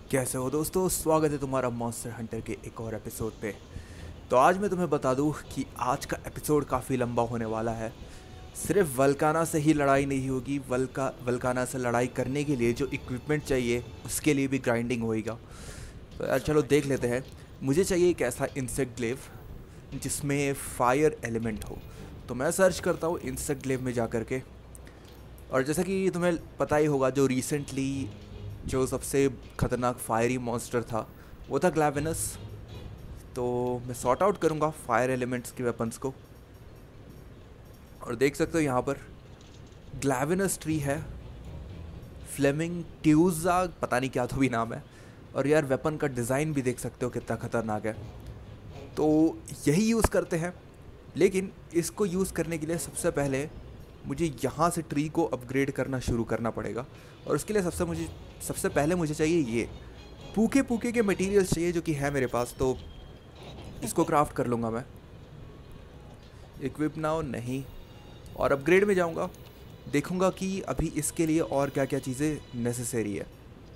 कैसे हो दोस्तों, स्वागत है तुम्हारा मॉन्स्टर हंटर के एक और एपिसोड पे। तो आज मैं तुम्हें बता दूं कि आज का एपिसोड काफ़ी लंबा होने वाला है। सिर्फ वल्काना से ही लड़ाई नहीं होगी, वल्काना से लड़ाई करने के लिए जो इक्विपमेंट चाहिए उसके लिए भी ग्राइंडिंग होएगा। तो यार चलो देख लेते हैं। मुझे चाहिए एक ऐसा इंसेक्ट ग्लेव जिसमें फायर एलिमेंट हो। तो मैं सर्च करता हूँ इंसेक्ट ग्लेव में जा कर के। और जैसा कि तुम्हें पता ही होगा, जो रिसेंटली जो सबसे ख़तरनाक फायरी मॉन्स्टर था वो था ग्लैवेनस। तो मैं सॉर्ट आउट करूँगा फायर एलिमेंट्स के वेपन्स को। और देख सकते हो यहाँ पर ग्लैवेनस ट्री है, फ्लेमिंग ट्यूजा, पता नहीं क्या तो भी नाम है। और यार वेपन का डिज़ाइन भी देख सकते हो कितना ख़तरनाक है। तो यही यूज़ करते हैं, लेकिन इसको यूज़ करने के लिए सबसे पहले मुझे यहाँ से ट्री को अपग्रेड करना शुरू करना पड़ेगा। और उसके लिए सबसे पहले मुझे चाहिए ये पूके के मटेरियल्स चाहिए, जो कि है मेरे पास। तो इसको क्राफ्ट कर लूँगा मैं। इक्विप नाउ नहीं, और अपग्रेड में जाऊँगा, देखूँगा कि अभी इसके लिए और क्या क्या चीज़ें नेसेसरी है।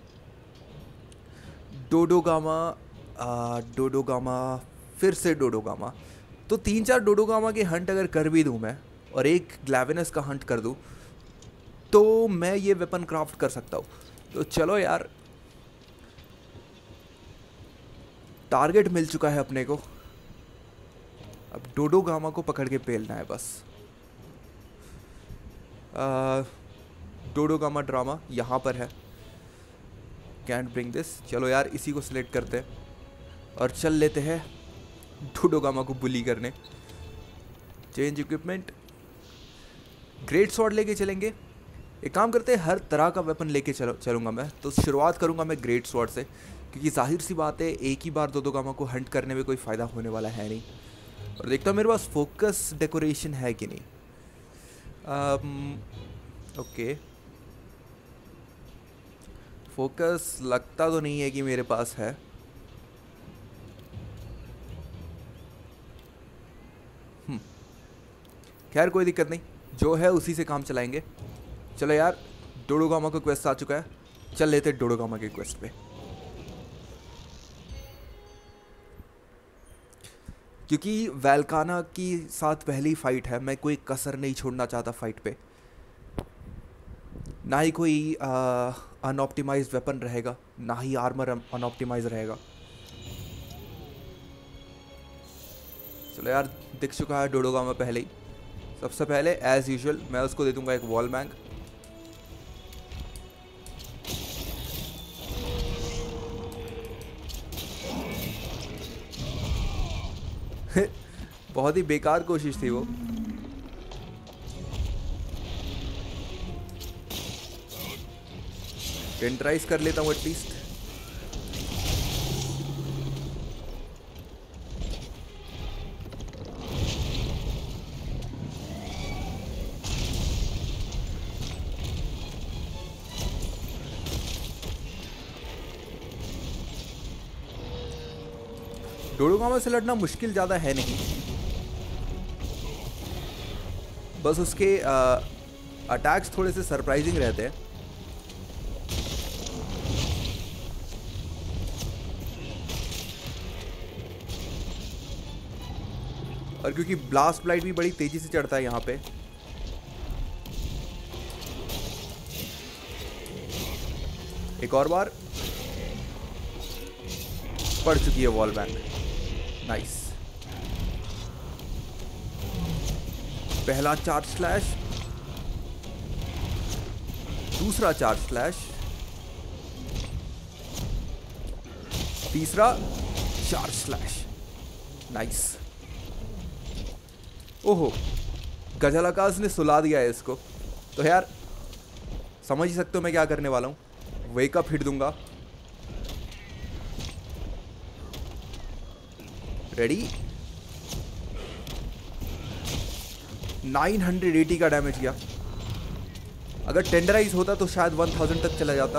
डोडोगामा, फिर से डोडोगामा। तो 3-4 डोडोगामा के हंट अगर कर भी दूँ मैं, और एक ग्लैवेनस का हंट कर दूँ, तो मैं ये वेपन क्राफ्ट कर सकता हूँ। तो चलो यार, टारगेट मिल चुका है अपने को। अब डोडोगामा को पकड़ के पेलना है बस। डोडोगामा ड्रामा यहाँ पर है। Can't bring this. चलो यार, इसी को सिलेक्ट करते हैं और चल लेते हैं डोडोगामा को बुली करने। चेंज इक्विपमेंट, ग्रेट स्वॉर्ड लेके चलेंगे। एक काम करते हैं, हर तरह का वेपन लेके चलूँगा मैं। तो शुरुआत करूँगा मैं ग्रेट स्वॉर्ड से, क्योंकि जाहिर सी बात है एक ही बार डोडोगामा को हंट करने में कोई फ़ायदा होने वाला है नहीं। और देखता हूँ मेरे पास फोकस डेकोरेशन है कि नहीं। ओके, फोकस लगता तो नहीं है कि मेरे पास है। खैर कोई दिक्कत नहीं, जो है उसी से काम चलाएंगे। चलो यार, डोडोगामा का क्वेस्ट आ चुका है, चल लेते डोडोगामा के क्वेस्ट पे। क्योंकि वल्काना की साथ पहली फाइट है, मैं कोई कसर नहीं छोड़ना चाहता फाइट पे। ना ही कोई अनऑप्टिमाइज्ड वेपन रहेगा, ना ही आर्मर अनऑप्टिमाइज रहेगा। चलो यार, दिख चुका है डोडोगामा पहले ही। सबसे पहले एज यूजुअल मैं उसको दे दूंगा एक वॉल बैंग। बहुत ही बेकार कोशिश थी वो। टेंडराइज कर लेता हूँ एटलीस्ट। डोडोगामा से लड़ना मुश्किल ज़्यादा है नहीं, बस उसके अटैक्स थोड़े से सरप्राइजिंग रहते हैं। और क्योंकि ब्लास्ट ब्लाइट भी बड़ी तेज़ी से चढ़ता है यहाँ पे। एक और बार पड़ चुकी है वॉल बैंग। नाइस। पहला चार्ज स्लैश, दूसरा चार्ज स्लैश, तीसरा चार्ज स्लैश। नाइस। ओहो, गजलाकाश ने सुला दिया है इसको। तो यार समझ ही सकते हो मैं क्या करने वाला हूँ। वेकअप हिट दूंगा। रेडी। 980 का डैमेज किया। अगर टेंडराइज होता तो शायद 1000 तक चला जाता।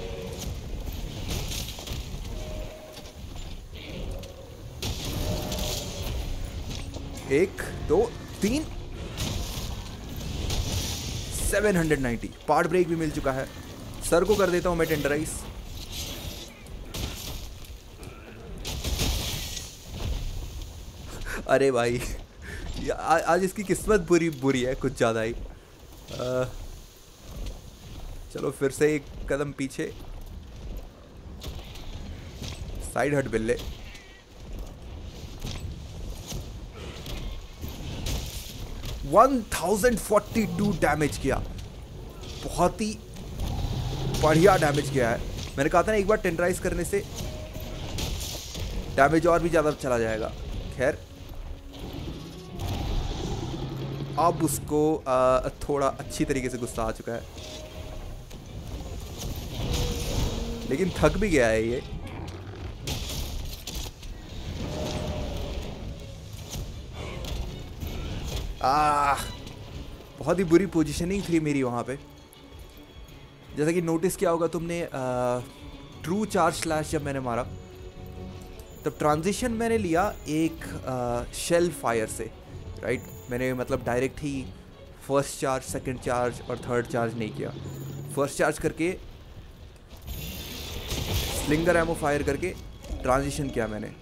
एक, दो, तीन, 790। पार्ट ब्रेक भी मिल चुका है। सर को कर देता हूँ मैं टेंडराइज। अरे भाई आज इसकी किस्मत बुरी बुरी है कुछ ज़्यादा ही। चलो फिर से एक कदम पीछे। साइड हट बिल्ले। वन 1042 डैमेज किया, बहुत ही बढ़िया डैमेज किया है। मैंने कहा था ना एक बार टेंडराइज करने से डैमेज और भी ज़्यादा चला जाएगा। खैर अब उसको थोड़ा अच्छी तरीके से गुस्सा आ चुका है, लेकिन थक भी गया है ये। बहुत ही बुरी पोजीशनिंग थी मेरी वहाँ पे। जैसा कि नोटिस किया होगा तुमने, ट्रू चार्ज स्लैश जब मैंने मारा तब ट्रांजिशन मैंने लिया एक शेल फायर से, राइट। मैंने मतलब डायरेक्ट ही फर्स्ट चार्ज, सेकंड चार्ज और थर्ड चार्ज नहीं किया। फर्स्ट चार्ज करके स्लिंगर एमो फायर करके ट्रांजिशन किया मैंने।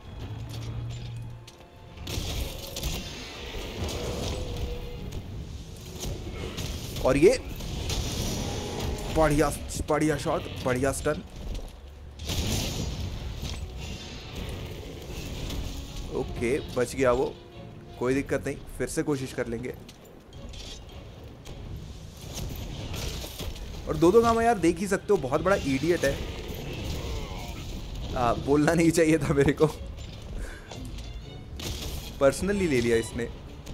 और ये बढ़िया बढ़िया शॉट, बढ़िया स्टन। ओके बच गया वो, कोई दिक्कत नहीं, फिर से कोशिश कर लेंगे। और दो गामा यार देख ही सकते हो बहुत बड़ा इडियट है। बोलना नहीं चाहिए था मेरे को, पर्सनली ले लिया इसने।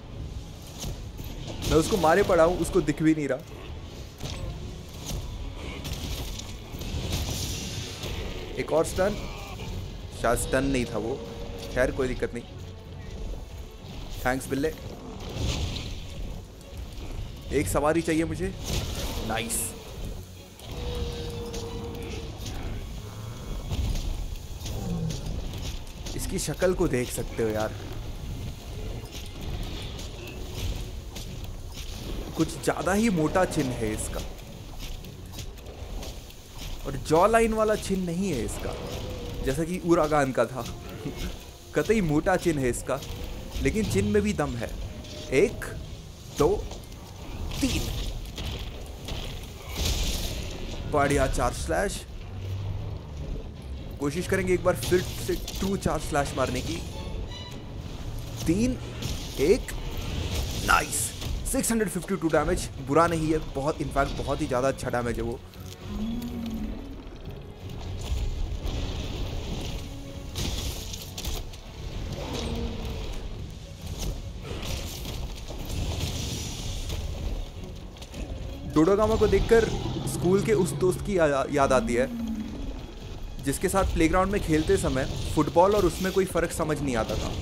मैं उसको मारे पड़ा हूं, उसको दिख भी नहीं रहा। एक और स्टन, शायद स्टन नहीं था वो, खैर कोई दिक्कत नहीं। थैंक्स बिल्ले। एक सवारी चाहिए मुझे, नाइस। इसकी शक्ल को देख सकते हो यार, कुछ ज्यादा ही मोटा चिन्ह है इसका, और जॉ लाइन वाला चिन्ह नहीं है इसका जैसा कि उरागान का था। कतई मोटा चिन्ह है इसका, लेकिन चिन्ह में भी दम है। 1 2 3 बढ़िया चार्ज स्लैश। कोशिश करेंगे एक बार फिर से ट्रू चार्ज स्लैश मारने की। 3 1 नाइस। 652 डैमेज, बुरा नहीं है, बहुत इनफैक्ट बहुत ही ज़्यादा अच्छा डैमेज है वो। डोडोगामा को देखकर स्कूल के उस दोस्त की याद आती है जिसके साथ प्लेग्राउंड में खेलते समय फुटबॉल और उसमें कोई फर्क समझ नहीं आता था।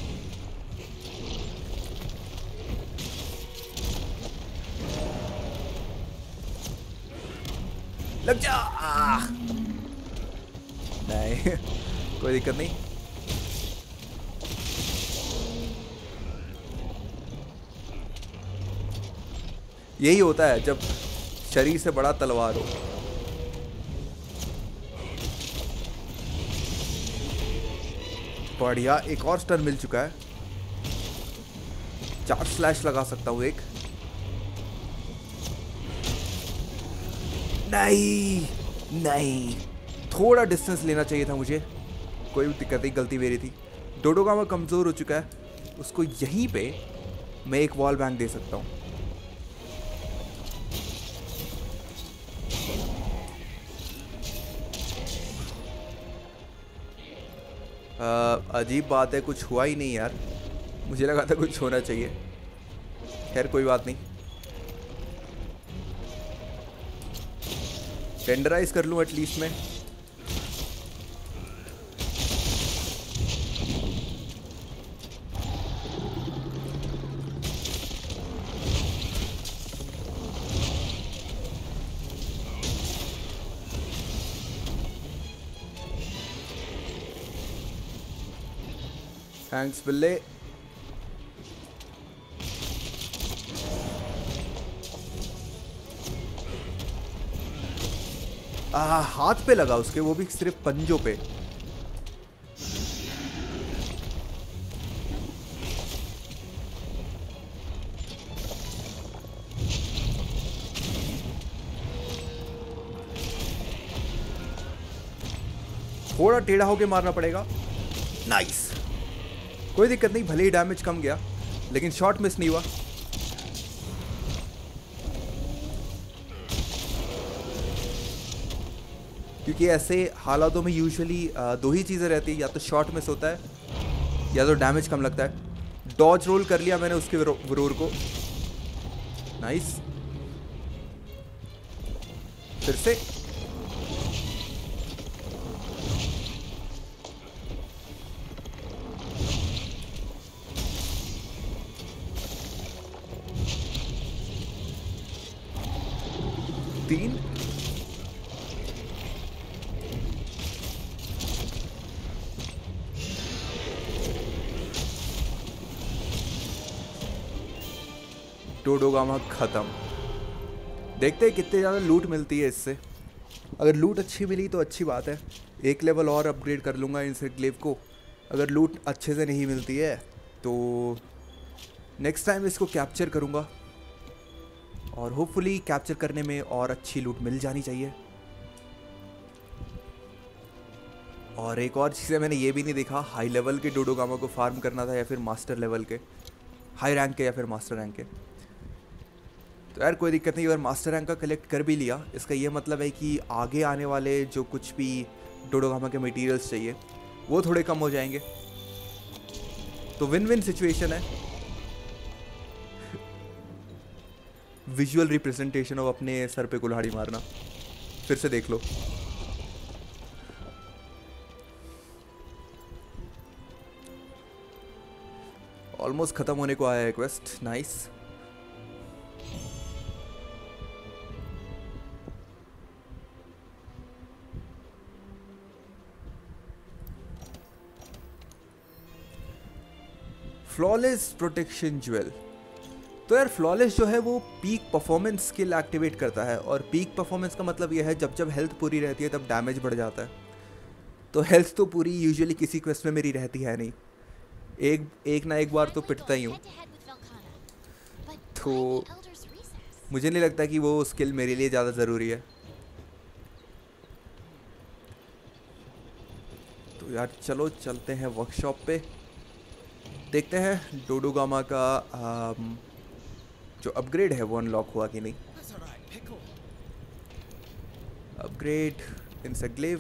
लग जा। नहीं कोई दिक्कत नहीं। यही होता है जब शरीर से बड़ा तलवार हो। बढ़िया, एक और स्टन मिल चुका है। चार्ज स्लैश लगा सकता हूं एक। नहीं नहीं, थोड़ा डिस्टेंस लेना चाहिए था मुझे। कोई दिक्कत नहीं, गलती मेरी थी। डोडोगामा कमजोर हो चुका है, उसको यहीं पे मैं एक वॉल बैंग दे सकता हूं। अजीब बात है, कुछ हुआ ही नहीं यार। मुझे लगा था कुछ होना चाहिए, खैर कोई बात नहीं। टेंडराइज कर लूं एटलीस्ट मैं। थैंक्स बिल्ले। हाथ पे लगा उसके, वो भी सिर्फ पंजों पे। थोड़ा टेढ़ा होके मारना पड़ेगा। नाइस, कोई दिक्कत नहीं, भले ही डैमेज कम गया लेकिन शॉट मिस नहीं हुआ। क्योंकि ऐसे हालातों में यूजुअली दो ही चीज़ें रहती है, या तो शॉट मिस होता है या तो डैमेज कम लगता है। डॉज रोल कर लिया मैंने उसके वरोर को। नाइस, फिर से। तीन, डोडोगामा खत्म। देखते हैं कितने ज़्यादा लूट मिलती है इससे। अगर लूट अच्छी मिली तो अच्छी बात है, एक लेवल और अपग्रेड कर लूँगा इंसेक्ट ग्लेव को। अगर लूट अच्छे से नहीं मिलती है तो नेक्स्ट टाइम इसको कैप्चर करूँगा, और होपफुली कैप्चर करने में और अच्छी लूट मिल जानी चाहिए। और एक और चीज़ है, मैंने ये भी नहीं देखा हाई लेवल के डोडोगामा को फार्म करना था या फिर मास्टर लेवल के, हाई रैंक के या फिर मास्टर रैंक के। तो यार कोई दिक्कत नहीं, अगर मास्टर रैंक का कलेक्ट कर भी लिया, इसका ये मतलब है कि आगे आने वाले जो कुछ भी डोडोगामा के मटेरियल्स चाहिए वो थोड़े कम हो जाएंगे। तो विन विन सिचुएशन है। विजुअल रिप्रेजेंटेशन ऑफ अपने सर पे कुल्हाड़ी मारना, फिर से देख लो। ऑलमोस्ट खत्म होने को आया है quest. Nice, flawless protection jewel. तो यार फ्लॉलेस जो है वो पीक परफॉर्मेंस स्किल एक्टिवेट करता है, और पीक परफॉर्मेंस का मतलब ये है जब जब हेल्थ पूरी रहती है तब डैमेज बढ़ जाता है। तो हेल्थ तो पूरी यूजुअली किसी क्वेस्ट में मेरी रहती है नहीं, एक ना एक बार तो पिटता ही हूँ। तो मुझे नहीं लगता कि वो स्किल मेरे लिए ज़्यादा ज़रूरी है। तो यार चलो चलते हैं वर्कशॉप पे, देखते हैं डोडोगामा का जो अपग्रेड है वो अनलॉक हुआ कि नहीं। अपग्रेड इंसेक्ट ग्लेव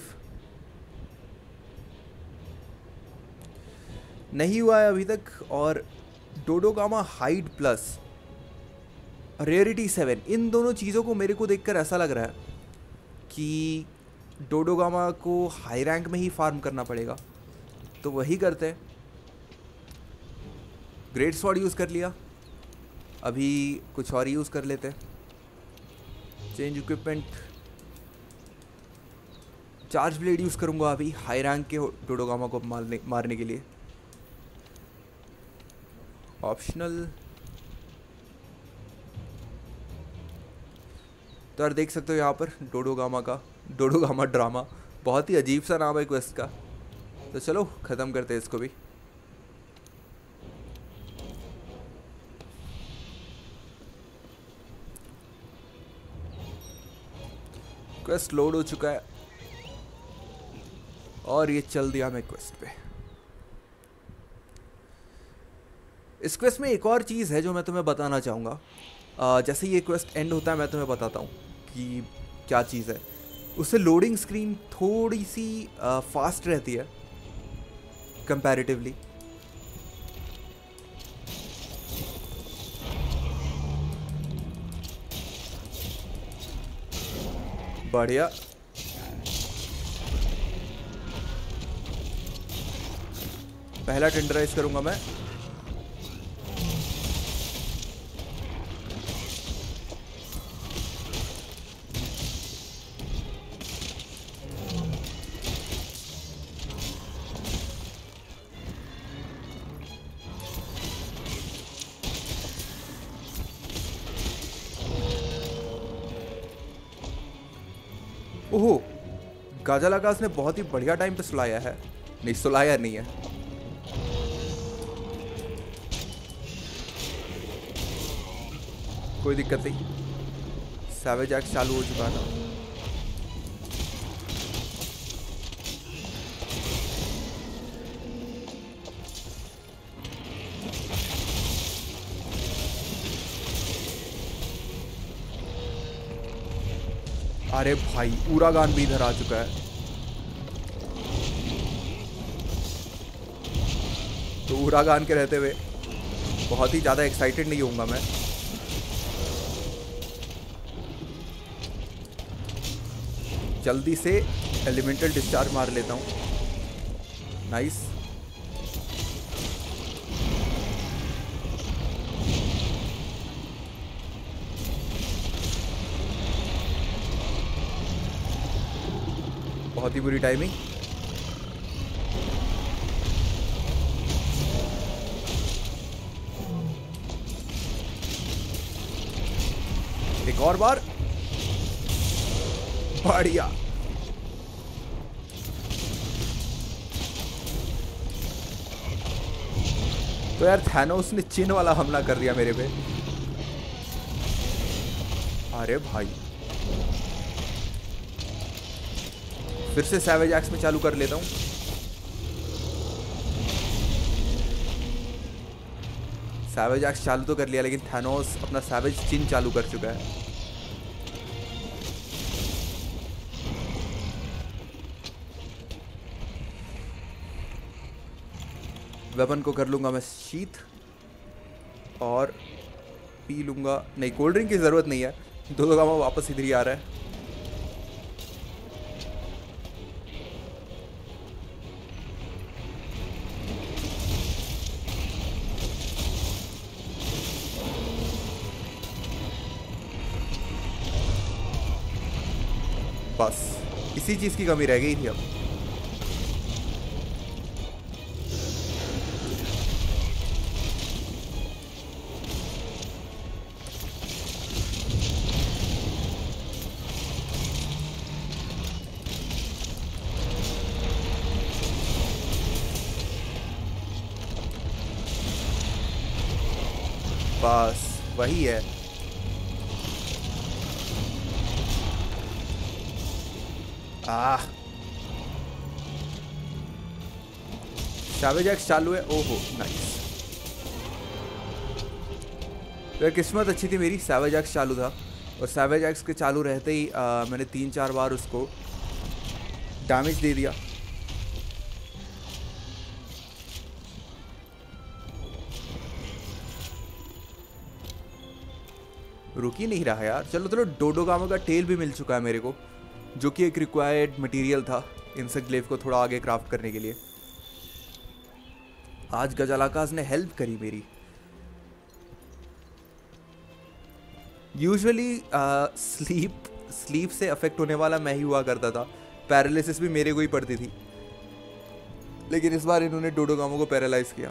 नहीं हुआ है अभी तक, और डोडोगामा हाइड प्लस रेयरिटी 7, इन दोनों चीज़ों को मेरे को देखकर ऐसा लग रहा है कि डोडोगामा को हाई रैंक में ही फार्म करना पड़ेगा। तो वही करते हैं। ग्रेट स्वॉर्ड यूज़ कर लिया, अभी कुछ और यूज़ कर लेते हैं। Change equipment, charge blade use करूँगा अभी हाई रैंक के डोडोगामा को मारने के लिए। ऑप्शनल। तो यार देख सकते हो यहाँ पर डोडोगामा ड्रामा, बहुत ही अजीब सा नाम है क्वेस्ट का। तो चलो ख़त्म करते हैं इसको भी। क्वेस्ट लोड हो चुका है और ये चल दिया मैं क्वेस्ट पे। इस क्वेस्ट में एक और चीज़ है जो मैं तुम्हें बताना चाहूँगा। जैसे ये क्वेस्ट एंड होता है मैं तुम्हें बताता हूँ कि क्या चीज़ है। उससे लोडिंग स्क्रीन थोड़ी सी फास्ट रहती है कंपैरेटिवली। बढ़िया, पहला टेंडराइज करूंगा मैं। ओहो, गाजालागास ने बहुत ही बढ़िया टाइम पे सुलाया है। नहीं, सुलाया नहीं है। कोई दिक्कत नहीं, सैवेज एक्ट चालू हो चुका था। अरे भाई उरागान भी इधर आ चुका है। तो उरागान के रहते हुए बहुत ही ज़्यादा एक्साइटेड नहीं होऊंगा मैं। जल्दी से एलिमेंटल डिस्चार्ज मार लेता हूँ। नाइस। बहुत ही बुरी टाइमिंग। एक और बार। बढ़िया। तो यार थैनोस ने चिन वाला हमला कर दिया मेरे पे। अरे भाई फिर से सैवेज एक्स में चालू कर लेता हूँ। सैवेज एक्स चालू तो कर लिया लेकिन थैनोस अपना सैवेज चिन चालू कर चुका है। वेपन को कर लूंगा मैं शीथ और पी लूंगा। नहीं, कोल्ड ड्रिंक की ज़रूरत नहीं है। दो गामा वापस इधर ही आ रहा है। बस इसी चीज़ की कमी रह गई थी अब। बस वही है। आह, सैवेज एक्स चालू है। ओहो नाइस। तो किस्मत अच्छी थी मेरी, सैवेज एक्स चालू था और सैवेज एक्स के चालू रहते ही मैंने 3-4 बार उसको डैमेज दे दिया। रुक ही नहीं रहा यार। चलो चलो, डोडोगामा का टेल भी मिल चुका है मेरे को, जो कि एक रिक्वायर्ड मटेरियल था इंसेक्ट ग्लेव को थोड़ा आगे क्राफ्ट करने के लिए। आज गजालाकाज ने हेल्प करी मेरी। यूजुअली स्लीप से अफेक्ट होने वाला मैं ही हुआ करता था। पैरालिसिस भी मेरे को ही पड़ती थी, लेकिन इस बार इन्होंने डोडोगामा को पैरालाइज किया।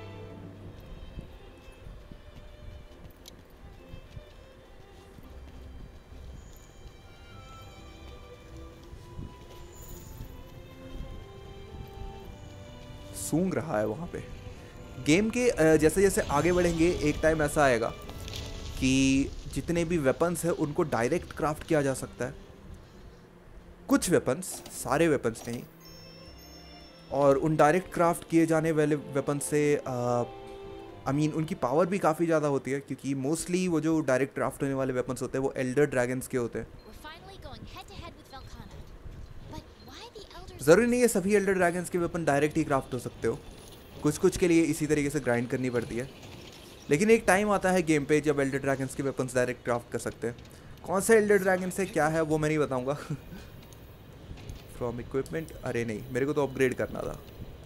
सूंघ रहा है वहाँ पे। गेम के जैसे जैसे आगे बढ़ेंगे एक टाइम ऐसा आएगा कि जितने भी वेपन्स हैं उनको डायरेक्ट क्राफ्ट किया जा सकता है। कुछ वेपन्स, सारे वेपन्स नहीं। और उन डायरेक्ट क्राफ्ट किए जाने वाले वेपन से उनकी पावर भी काफ़ी ज़्यादा होती है, क्योंकि मोस्टली वो जो डायरेक्ट क्राफ्ट होने वाले वेपन्स होते हैं वो एल्डर ड्रैगन्स के होते हैं। ज़रूरी नहीं है सभी एल्डर ड्रैगन्स के वेपन डायरेक्ट ही क्राफ्ट हो सकते हो, कुछ कुछ के लिए इसी तरीके से ग्राइंड करनी पड़ती है। लेकिन एक टाइम आता है गेम पे जब एल्डर ड्रैगन्स के वेपन्स डायरेक्ट क्राफ्ट कर सकते हैं। कौन सा एल्डर ड्रैगन से क्या है वो मैं नहीं बताऊंगा। फ्रॉम इक्विपमेंट, अरे नहीं, मेरे को तो अपग्रेड करना था।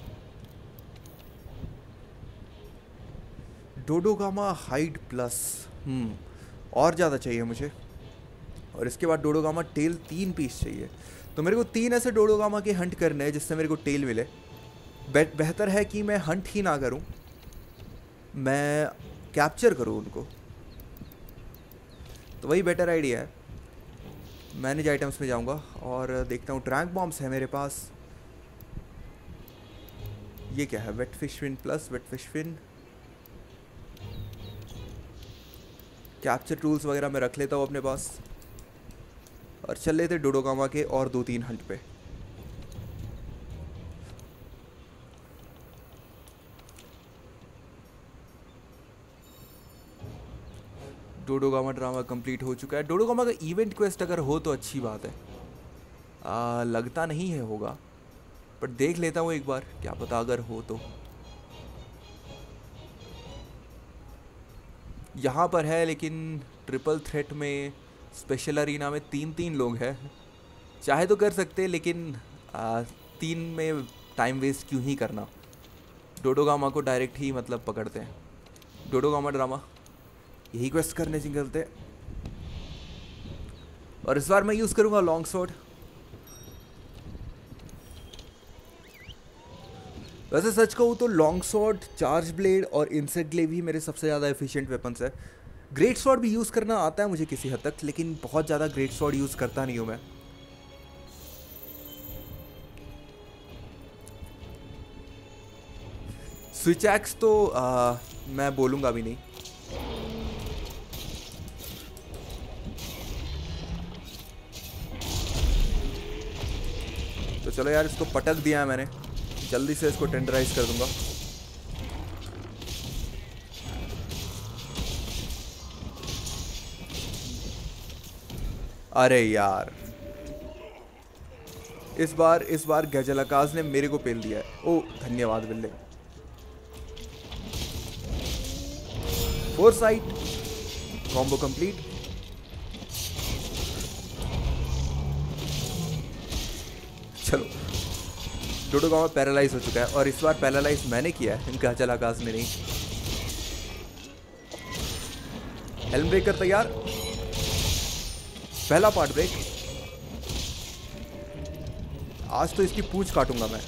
डोडोगामा हाइड प्लस, और ज़्यादा चाहिए मुझे। और इसके बाद डोडोगामा टेल 3 पीस चाहिए। तो मेरे को 3 ऐसे डोडोगामा के हंट करने हैं जिससे मेरे को टेल मिले। बेहतर है कि मैं हंट ही ना करूं, मैं कैप्चर करूं उनको, तो वही बेटर आइडिया है। मैनेज आइटम्स में जाऊंगा और देखता हूँ। ट्रैंक बॉम्ब्स है मेरे पास। ये क्या है? Wet fish fin plus wet fish fin. Capture tools वगैरह मैं रख लेता हूँ अपने पास और चल लेते डोडोगामा के और 2-3 हंट पे। डोडोगामा ड्रामा कंप्लीट हो चुका है। डोडोगामा का इवेंट क्वेस्ट अगर हो तो अच्छी बात है। लगता नहीं है होगा, पर देख लेता हूँ एक बार, क्या पता अगर हो तो। यहाँ पर है लेकिन ट्रिपल थ्रेट में स्पेशल अरीना में 3-3 लोग हैं। चाहे तो कर सकते, लेकिन 3 में टाइम वेस्ट क्यों ही करना। डोडोगामा को डायरेक्ट ही मतलब पकड़ते हैं। डोडोगामा ड्रामा यही क्वेस्ट करने निकलते। और इस बार मैं यूज़ करूँगा लॉन्ग स्वॉर्ड। वैसे सच कहूँ तो लॉन्ग स्वॉर्ड, चार्ज ब्लेड और इंसेक्ट ग्लेव ही मेरे सबसे ज़्यादा एफिशिएंट वेपन्स है। ग्रेट स्वॉर्ड भी यूज़ करना आता है मुझे किसी हद तक, लेकिन बहुत ज़्यादा ग्रेट स्वॉर्ड यूज़ करता नहीं हूँ मैं। स्विच एक्स तो मैं बोलूँगा भी नहीं। तो चलो यार, इसको पटक दिया है मैंने, जल्दी से इसको टेंडराइज कर दूंगा। अरे यार, इस बार गजलकाज ने मेरे को पेल दिया है। ओ धन्यवाद बिल्ले। Foresight combo complete. चलो, डोडोगामा पैरालाइज हो चुका है, और इस बार पैरालाइज मैंने किया है, इनका गजलकाज ने नहीं। हेल्म ब्रेकर तैयार। पहला पार्ट ब्रेक। आज तो इसकी पूंछ काटूंगा मैं।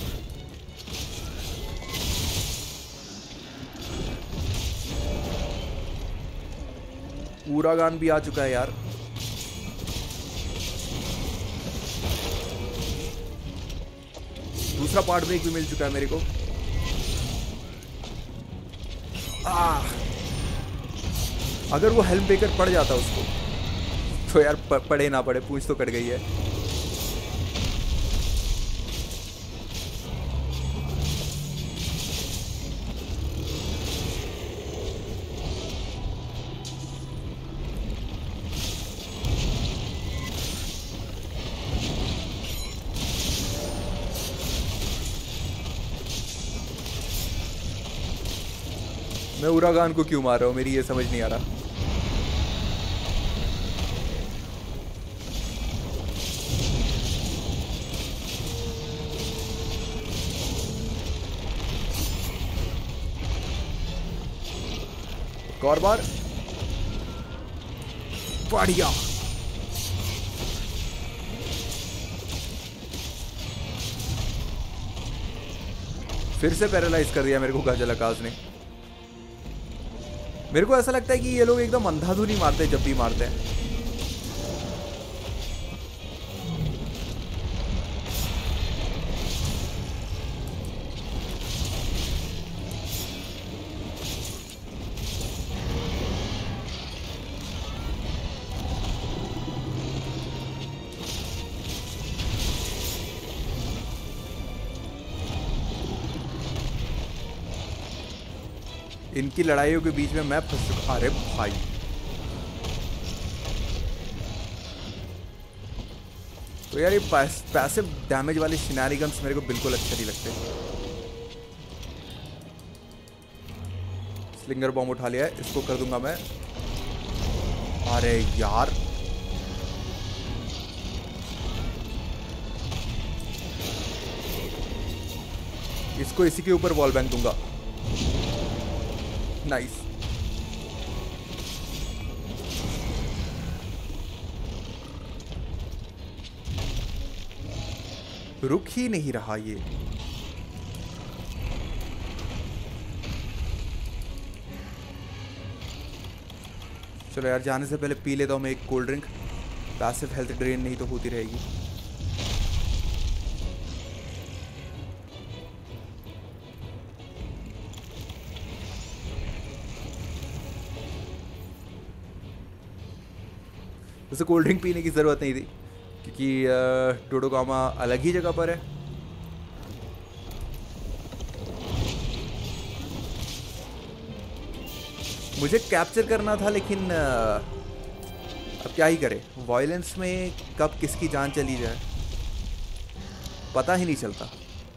उरागान भी आ चुका है यार। दूसरा पार्ट ब्रेक भी मिल चुका है मेरे को। अगर वो हेल्म ब्रेकर पड़ जाता उसको तो यार, पड़े ना पड़े, पूंछ तो कट गई है। मैं उरागान को क्यों मार रहा हूँ, मेरी ये समझ नहीं आ रहा। एक और बार, बढ़िया। फिर से पैरालाइज कर दिया मेरे को गजलकाज ने। मेरे को ऐसा लगता है कि ये लोग एकदम अंधाधुनी मारते हैं जब भी मारते हैं। इनकी लड़ाइयों के बीच में मैं फंस चुका। अरे भाई, तो यार ये पैसिव डैमेज वाले शिनारिगन्स मेरे को बिल्कुल अच्छे नहीं लगते। स्लिंगर बॉम्ब उठा लिया है, इसको कर दूंगा मैं। अरे यार, इसको इसी के ऊपर वॉल बैंक दूंगा। नाइस। रुक ही नहीं रहा ये। चलो यार, जाने से पहले पी लेता हूँ मैं एक cold drink. Passive health drain नहीं तो होती रहेगी। उसे कोल्ड ड्रिंक पीने की ज़रूरत नहीं थी, क्योंकि डोडोगामा अलग ही जगह पर है। मुझे कैप्चर करना था, लेकिन अब क्या ही करे। वायलेंस में कब किसकी जान चली जाए पता ही नहीं चलता।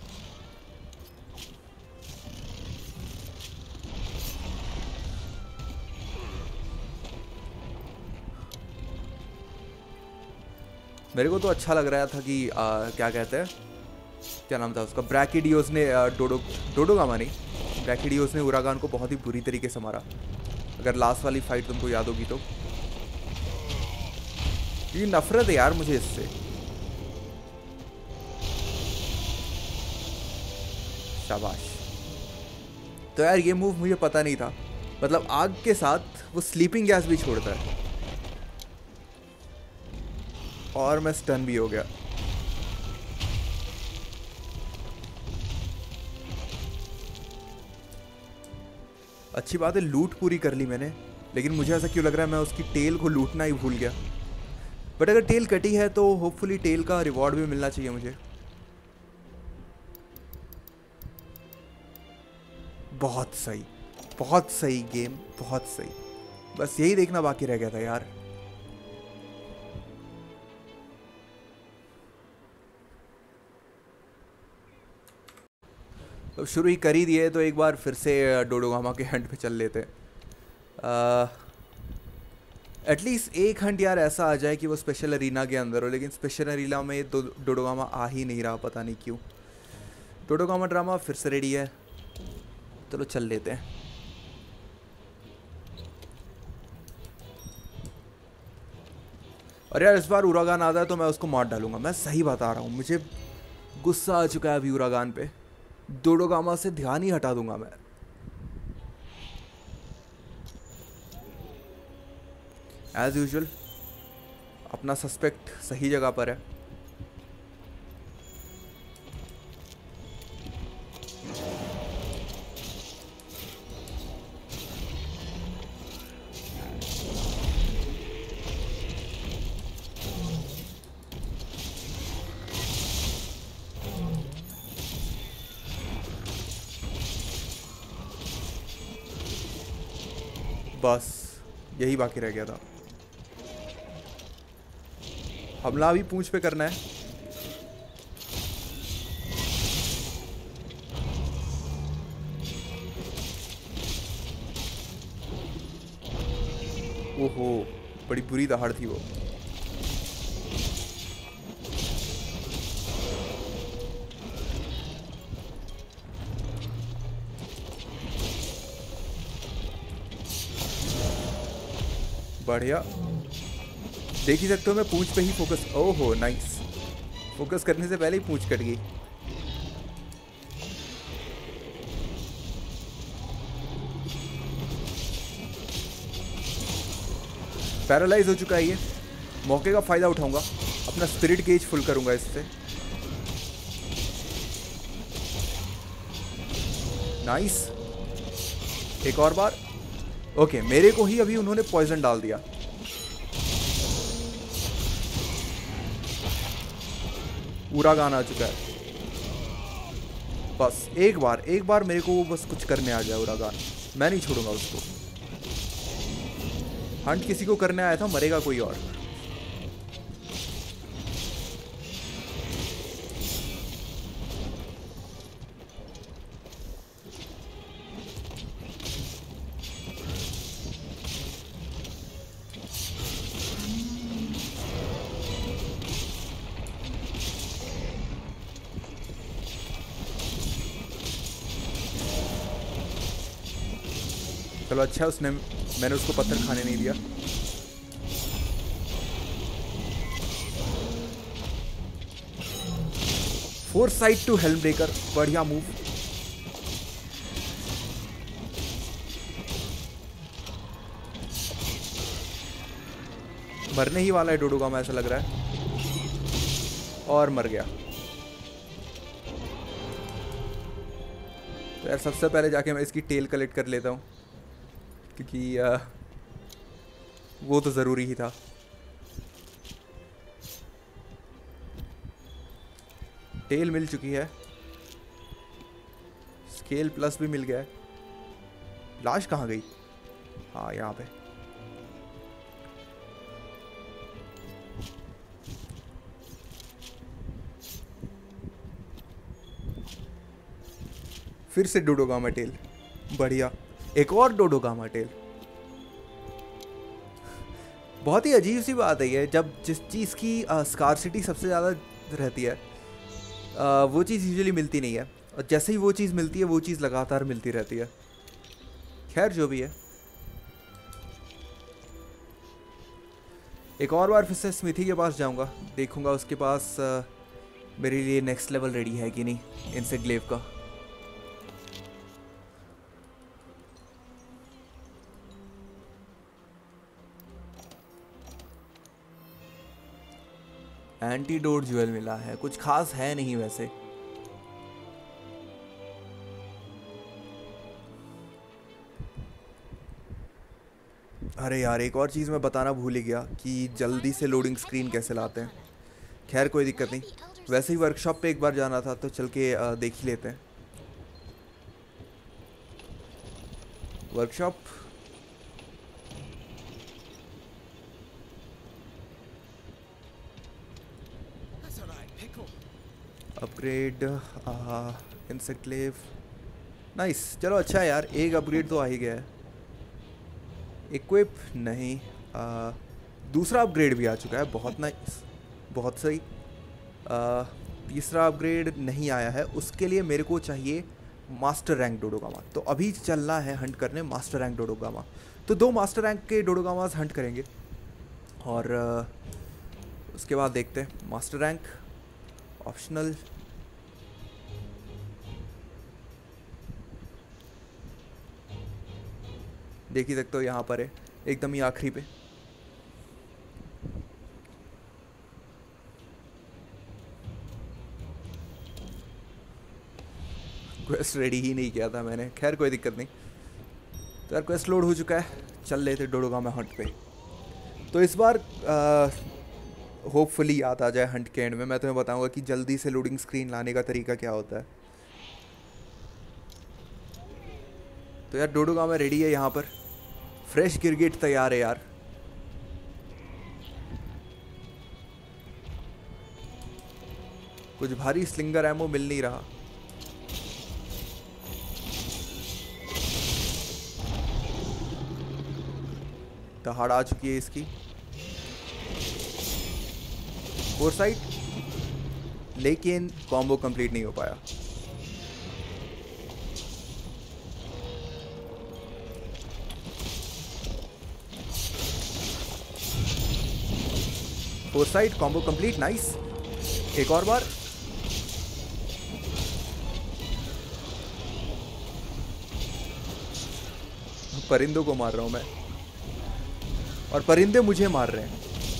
मेरे को तो अच्छा लग रहा था कि क्या कहते हैं, क्या नाम था उसका, ब्रैकिडियोस ने डोडोगामा नहीं, ब्रैकिडियोस ने उरागान को बहुत ही बुरी तरीके से मारा। अगर लास्ट वाली फाइट तुमको याद होगी तो। ये नफरत है यार मुझे इससे। शाबाश। तो यार ये मूव मुझे पता नहीं था, मतलब आग के साथ वो स्लीपिंग गैस भी छोड़ता है। और मैं स्टन भी हो गया। अच्छी बात है, लूट पूरी कर ली मैंने, लेकिन मुझे ऐसा क्यों लग रहा है मैं उसकी टेल को लूटना ही भूल गया। बट अगर टेल कटी है तो होपफुली टेल का रिवॉर्ड भी मिलना चाहिए मुझे। बहुत सही गेम, बहुत सही। बस यही देखना बाकी रह गया था यार। तो शुरू ही कर ही दिए तो एक बार फिर से डोडोगामा के हंट पे चल लेते हैं। एटलीस्ट एक हंट यार ऐसा आ जाए कि वो स्पेशल अरीना के अंदर हो, लेकिन स्पेशल अरीना में डोडोगामा आ ही नहीं रहा, पता नहीं क्यों। डोडोगामा ड्रामा फिर से रेडी है, चलो चल लेते हैं। और यार इस बार उरागान आता है तो मैं उसको मार डालूंगा, मैं सही बता रहा हूँ। मुझे गुस्सा आ चुका है अभी उरागान पे। डोडोगामा से ध्यान ही हटा दूंगा मैं। एज यूजुअल अपना सस्पेक्ट सही जगह पर है। बस यही बाकी रह गया था। हमला भी पूंछ पे करना है। ओहो, बड़ी बुरी दहाड़ थी वो। बढ़िया, देख ही सकते हो मैं पूंछ पे ही फोकस। ओहो नाइस, फोकस करने से पहले ही पूंछ कट गई। पैरालाइज हो चुका है ये, मौके का फायदा उठाऊंगा, अपना स्पिरिट गेज फुल करूंगा इससे। नाइस, एक और बार। ओके, मेरे को ही अभी उन्होंने पॉइजन डाल दिया। उरागान आ चुका है। बस एक बार मेरे को वो बस कुछ करने आ जाए उरागान, मैं नहीं छोड़ूंगा उसको। हंट किसी को करने आया था, मरेगा कोई और। चलो अच्छा, मैंने उसको पत्थर खाने नहीं दिया। Foresight to helm breaker, बढ़िया मूव। मरने ही वाला है डोडोगामा ऐसा लग रहा है, और मर गया। तो यार सबसे पहले जाके मैं इसकी टेल कलेक्ट कर लेता हूँ, क्योंकि वो तो ज़रूरी ही था। टेल मिल चुकी है, स्केल प्लस भी मिल गया है। लाश कहाँ गई? हाँ यहाँ पे। फिर से डोडोगामा टेल, बढ़िया। एक और डोडोगामा टेल। बहुत ही अजीब सी बात है ये, जब जिस चीज़ की स्कारसिटी सबसे ज़्यादा रहती है वो चीज़ यूजुअली मिलती नहीं है, और जैसे ही वो चीज़ मिलती है वो चीज़ लगातार मिलती रहती है। खैर जो भी है, एक और बार फिर से स्मिथी के पास जाऊंगा, देखूंगा उसके पास मेरे लिए नेक्स्ट लेवल रेडी है कि नहीं इंसेक्ट ग्लेव का। एंटीडोट ज्वेल मिला है, कुछ खास है नहीं वैसे। अरे यार एक और चीज़ मैं बताना भूल ही गया कि जल्दी से लोडिंग स्क्रीन कैसे लाते हैं। खैर कोई दिक्कत नहीं, वैसे ही वर्कशॉप पे एक बार जाना था तो चल के देख ही लेते हैं। Workshop upgrade, insect glaive, nice. चलो अच्छा है यार, एक अपग्रेड तो आ ही गया है। इक्विप नहीं, दूसरा अपग्रेड भी आ चुका है, बहुत नाइस, बहुत सही। तीसरा अपग्रेड नहीं आया है, उसके लिए मेरे को चाहिए मास्टर रैंक डोडोगामा। तो अभी चलना है हंट करने मास्टर रैंक डोडोगामा। तो 2 मास्टर रैंक के डोडोगामास हंट करेंगे और उसके बाद देखते हैं। मास्टर रैंक ऑप्शनल, देख ही सकते हो यहाँ पर है एकदम ही आखिरी पे। क्वेस्ट रेडी ही नहीं किया था मैंने, खैर कोई दिक्कत नहीं। तो यार क्वेस्ट लोड हो चुका है, चल रहे थे डोडोगामा हंट पे। तो इस बार होपफुली याद आ जाए हंट के एंड में, मैं तुम्हें बताऊंगा कि जल्दी से लोडिंग स्क्रीन लाने का तरीका क्या होता है। तो यार डोडोगामा रेडी है यहाँ पर, फ्रेश गिरगिट तैयार है यार। कुछ भारी स्लिंगर एमो मिल नहीं रहा। दहाड़ आ चुकी है इसकी। फोरसाइट, लेकिन कॉम्बो कंप्लीट नहीं हो पाया। Foresight combo complete, nice. एक और बार, परिंदों को मार रहा हूं मैं और परिंदे मुझे मार रहे हैं।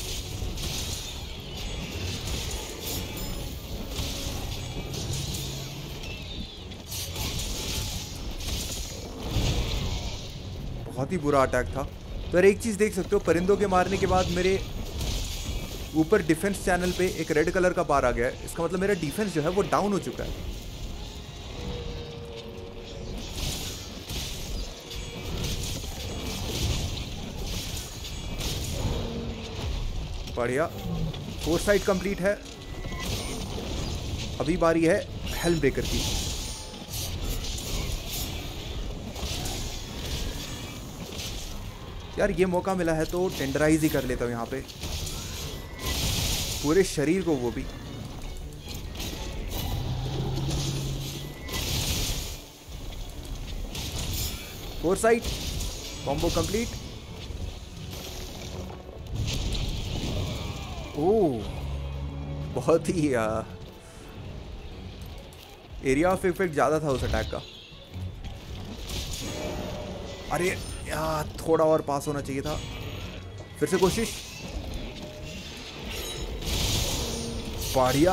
बहुत ही बुरा अटैक था। तो यार एक चीज देख सकते हो, परिंदों के मारने के बाद मेरे ऊपर डिफेंस चैनल पे एक रेड कलर का बार आ गया है। इसका मतलब मेरा डिफेंस जो है वो डाउन हो चुका है। बढ़िया, फोरसाइट कंप्लीट है। अभी बारी है हेल्म ब्रेकर की। यार ये मौका मिला है तो टेंडराइज ही कर लेता हूँ यहाँ पे पूरे शरीर को, वो भी। Foresight combo complete. ओह, बहुत ही एरिया ऑफ इफेक्ट ज़्यादा था उस अटैक का। अरे यार थोड़ा और पास होना चाहिए था। फिर से कोशिश, बढ़िया।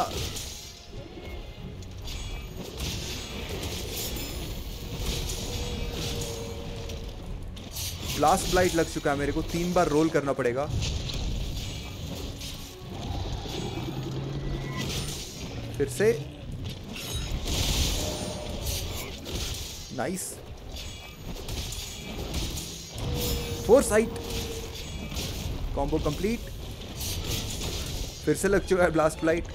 ब्लास्ट ब्लाइट लग चुका है मेरे को, 3 बार रोल करना पड़ेगा। फिर से, nice. Foresight combo complete. फिर से लग चुका है ब्लास्ट फ्लाइट।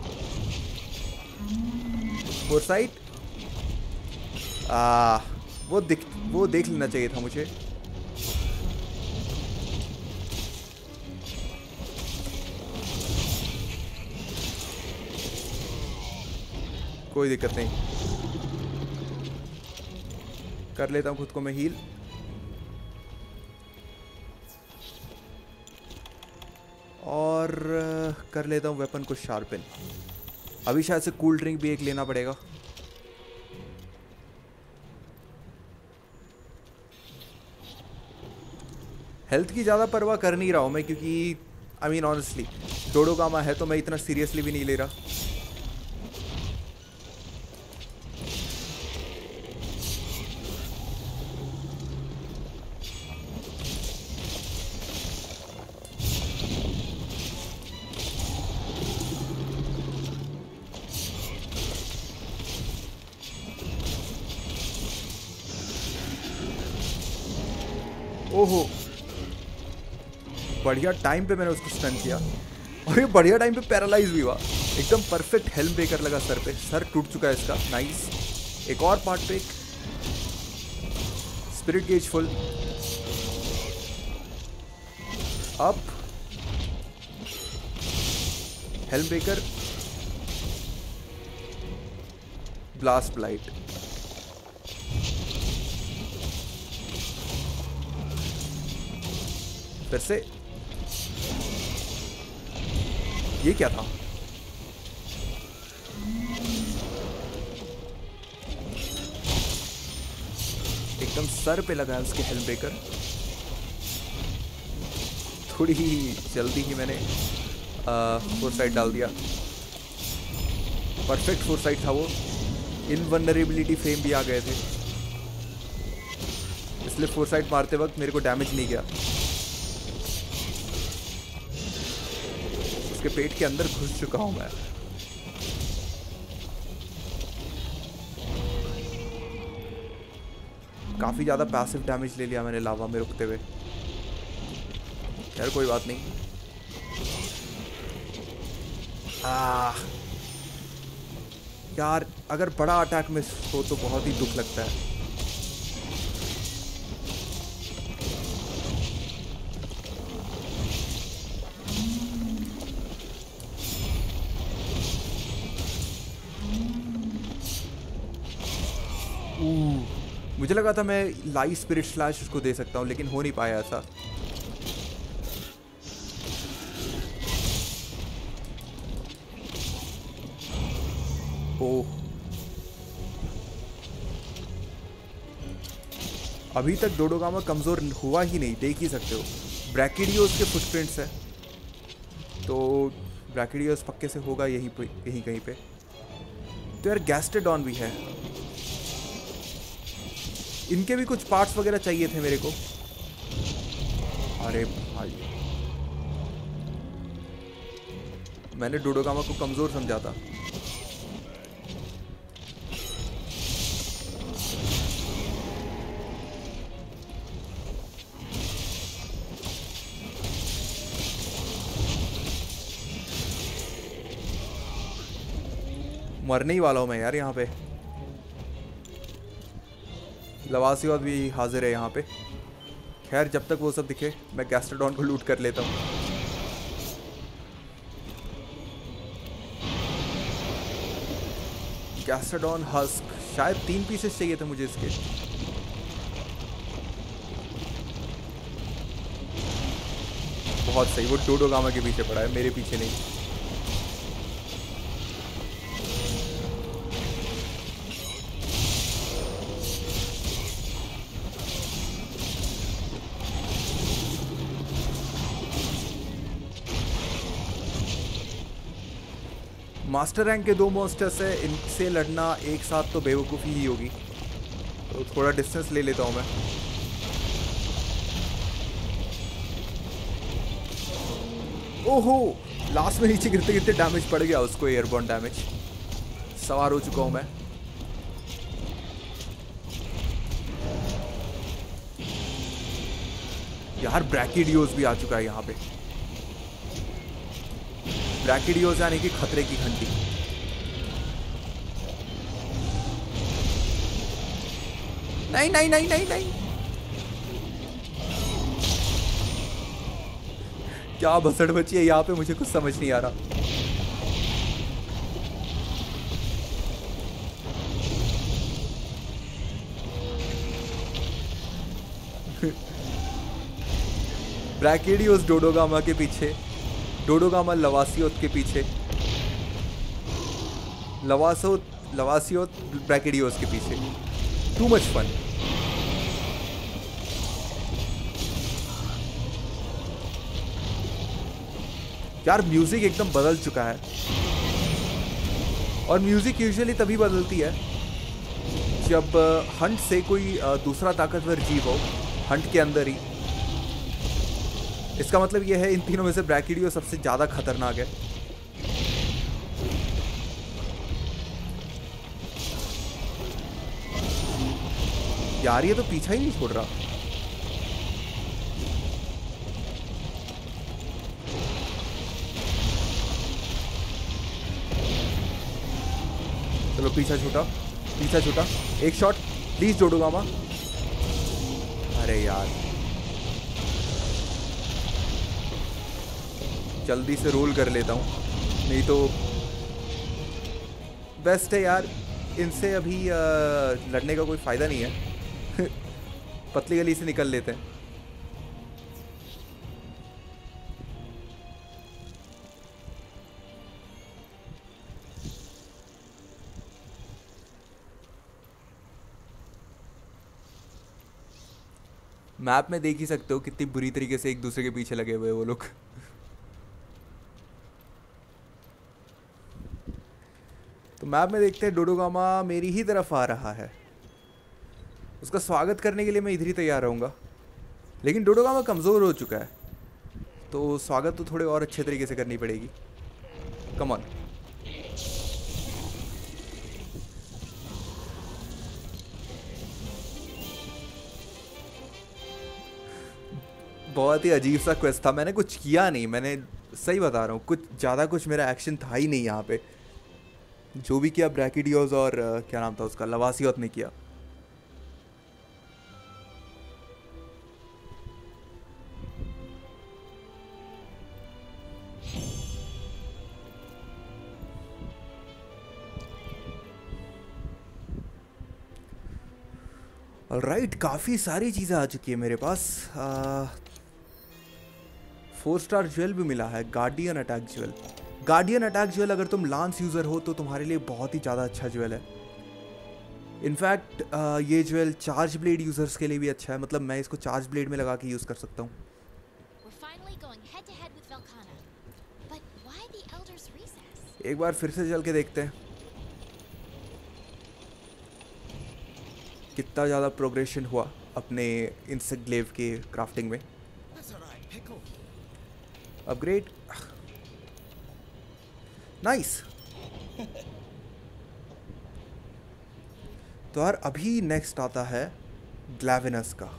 Four site. वो देख लेना चाहिए था मुझे। कोई दिक्कत नहीं, कर लेता हूँ खुद को मैं हील। और कर लेता हूँ वेपन को शार्पन। अभी शायद से कूल ड्रिंक भी एक लेना पड़ेगा। हेल्थ की ज़्यादा परवाह कर नहीं रहा हूँ मैं, क्योंकि आई मीन ऑनेस्टली डोडोगामा है तो मैं इतना सीरियसली भी नहीं ले रहा। ओहो, बढ़िया टाइम पे मैंने उसको स्टन किया और ये बढ़िया टाइम पे पैरालाइज भी हुआ। एकदम परफेक्ट हेल्म ब्रेकर लगा सर पे। सर टूट चुका है इसका। नाइस। एक और part break. Spirit gauge full. Up. Helm breaker. Blast blight. फिर से। ये क्या था? एकदम सर पे लगा है उसके हेल्म ब्रेकर। थोड़ी ही जल्दी ही मैंने फोर साइड डाल दिया। परफेक्ट फोर साइड था वो। इनवल्नरेबिलिटी फ्रेम भी आ गए थे, इसलिए फोर साइड मारते वक्त मेरे को डैमेज नहीं गया। उसके पेट के अंदर घुस चुका हूं मैं। काफी ज्यादा पैसिव डैमेज ले लिया मैंने लावा में रुकते हुए। यार कोई बात नहीं। यार अगर बड़ा अटैक मिस हो तो बहुत ही दुख लगता है। मुझे लगा था मैं लाइट स्पिरिट स्लैश उसको दे सकता हूँ, लेकिन हो नहीं पाया ऐसा। ओह, अभी तक डोडोगामा कमजोर हुआ ही नहीं, देख ही सकते हो। ब्रैकिडियोस के फुटप्रिंट्स है, तो ब्रैकिडियोस पक्के से होगा यहीं कहीं पे। तो यार गैस्ट्रोडॉन भी है। इनके भी कुछ पार्ट्स वगैरह चाहिए थे मेरे को। अरे भाई, मैंने डोडोगामा को कमजोर समझा था। मरने ही वाला हूं मैं यार यहाँ पे। लवासियोद भी हाजिर है यहाँ पे। खैर जब तक वो सब दिखे मैं गैस्ट्रोडॉन को लूट कर लेता हूँ। गैस्ट्रोडॉन हस्क, शायद 3 पीसेस चाहिए थे मुझे इसके। बहुत सही, वो डोडोगामा के पीछे पड़ा है, मेरे पीछे नहीं। मास्टर रैंक के 2 मॉन्स्टर्स है, इनसे लड़ना एक साथ तो बेवकूफ़ी ही होगी, तो थोड़ा डिस्टेंस ले लेता हूँ मैं। ओहो, लास्ट में नीचे गिरते गिरते डैमेज पड़ गया उसको, एयरबॉर्न डैमेज। सवार हो चुका हूँ मैं। यार ब्रैकिडियोस भी आ चुका है यहाँ पे। ब्रैकिडियोस यानी कि खतरे की घंटी। नहीं नहीं नहीं नहीं नहीं, क्या भसड़ बची है यहाँ पे, मुझे कुछ समझ नहीं आ रहा। ब्रैकिडियोस डोडोगामा के पीछे, डोडोगामा लवासियोत के पीछे, लवासियोत ब्रैकिडियोस के पीछे। Too much fun. यार म्यूजिक एकदम बदल चुका है, और म्यूजिक यूजुअली तभी बदलती है जब हंट से कोई दूसरा ताकतवर जीव हो हंट के अंदर ही। इसका मतलब यह है इन तीनों में से ब्रैकिडियो सबसे ज्यादा खतरनाक है। यार ये तो पीछा ही नहीं छोड़ रहा। चलो पीछा छूटा, पीछा छूटा। एक शॉट प्लीज डोडोगामा। अरे यार जल्दी से रोल कर लेता हूँ, नहीं तो बेस्ट है यार। इनसे अभी लड़ने का कोई फायदा नहीं है। पतली गली से निकल लेते हैं। मैप में देख ही सकते हो कितनी बुरी तरीके से एक दूसरे के पीछे लगे हुए वो लोग। तो मैप में देखते हैं डोडोगामा मेरी ही तरफ आ रहा है। उसका स्वागत करने के लिए मैं इधर ही तैयार रहूँगा, लेकिन डोडोगामा कमज़ोर हो चुका है, तो स्वागत तो थोड़े और अच्छे तरीके से करनी पड़ेगी। Come on. बहुत ही अजीब सा क्वेस्ट था, मैंने कुछ किया नहीं, मैंने सही बता रहा हूँ, कुछ ज़्यादा कुछ मेरा एक्शन था ही नहीं यहाँ पे। जो भी किया ब्रैकिडियोस और क्या नाम था उसका, लवासियोत ने किया। ऑलराइट, काफ़ी सारी चीज़ें आ चुकी है मेरे पास। 4 स्टार ज्वेल भी मिला है, guardian attack jewel. Guardian attack jewel अगर तुम लांस यूज़र हो तो तुम्हारे लिए बहुत ही ज़्यादा अच्छा ज्वेल है। इनफैक्ट ये ज्वेल चार्ज ब्लेड यूज़र्स के लिए भी अच्छा है, मतलब मैं इसको चार्ज ब्लेड में लगा के यूज़ कर सकता हूँ। एक बार फिर से चल के देखते हैं कितना ज़्यादा प्रोग्रेशन हुआ अपने इंसेक्ट ग्लेव के क्राफ्टिंग में। Upgrade nice. तो यार अभी नेक्स्ट आता है ग्लैविनस का।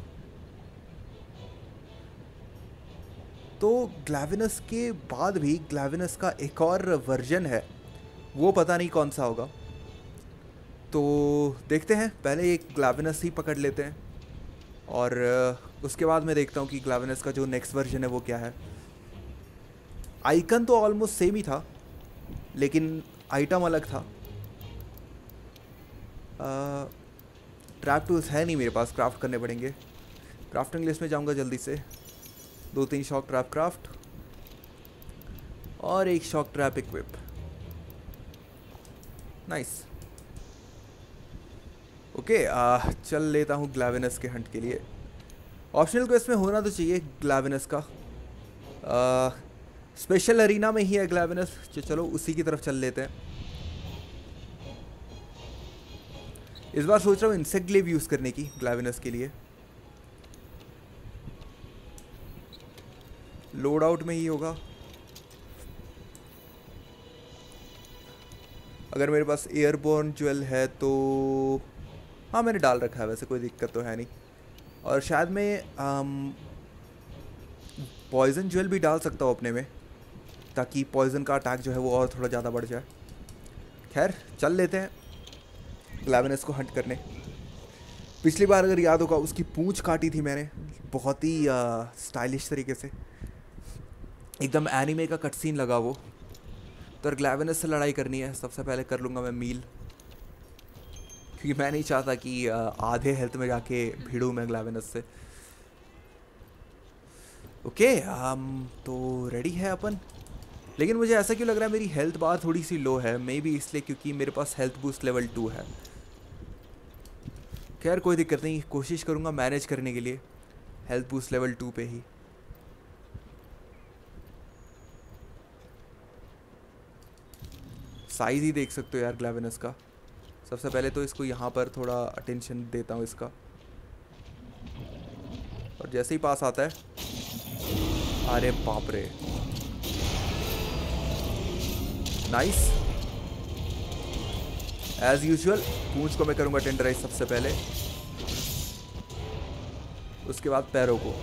तो ग्लैविनस के बाद भी ग्लैविनस का एक और वर्जन है, वो पता नहीं कौन सा होगा, तो देखते हैं। पहले एक ग्लैविनस ही पकड़ लेते हैं और उसके बाद मैं देखता हूँ कि ग्लैविनस का जो नेक्स्ट वर्जन है वो क्या है। आइकन तो ऑलमोस्ट सेम ही था, लेकिन आइटम अलग था। ट्रैप टूल्स है नहीं मेरे पास, क्राफ्ट करने पड़ेंगे। क्राफ्टिंग लिस्ट में जाऊंगा जल्दी से। 2-3 शॉक ट्रैप क्राफ्ट और एक shock trap equip. Nice. Okay, चल लेता हूँ ग्लैविनस के हंट के लिए। ऑप्शनल क्वेस्ट में होना तो चाहिए ग्लैविनस का। स्पेशल अरीना में ही है ग्लैविनस, तो चलो उसी की तरफ चल लेते हैं। इस बार सोच रहा हूँ इंसेक्ट ग्लेव यूज़ करने की ग्लैविनस के लिए। लोड आउट में ही होगा। अगर मेरे पास एयरबोर्न ज्वेल है तो हाँ, मैंने डाल रखा है वैसे, कोई दिक्कत तो है नहीं। और शायद मैं पॉइजन ज्वेल भी डाल सकता हूँ अपने में, ताकि पॉइजन का अटैक जो है वो और थोड़ा ज़्यादा बढ़ जाए। खैर चल लेते हैं ग्लैवेनस को हंट करने। पिछली बार अगर याद होगा उसकी पूंछ काटी थी मैंने, बहुत ही स्टाइलिश तरीके से, एकदम एनिमे का कट सीन लगा वो। तो ग्लैवेनस से लड़ाई करनी है, सबसे पहले कर लूँगा मैं मील, क्योंकि मैं नहीं चाहता कि आधे हेल्थ में जाके भिड़ूँ मैं ग्लैवेनस से। ओके तो रेडी है अपन। लेकिन मुझे ऐसा क्यों लग रहा है मेरी हेल्थ बार थोड़ी सी लो है, मे बी इसलिए क्योंकि मेरे पास हेल्थ बूस्ट लेवल 2 है। खैर कोई दिक्कत नहीं, कोशिश करूँगा मैनेज करने के लिए हेल्थ बूस्ट लेवल 2 पे ही। साइज़ ही देख सकते हो यार ग्लैवेनस का। सबसे पहले तो इसको यहाँ पर थोड़ा अटेंशन देता हूँ इसका, और जैसे ही पास आता है, अरे बाप रे, नाइस। एज यूजुअल पूंछ को मैं करूँगा टेंडराइज सबसे पहले, उसके बाद पैरों को।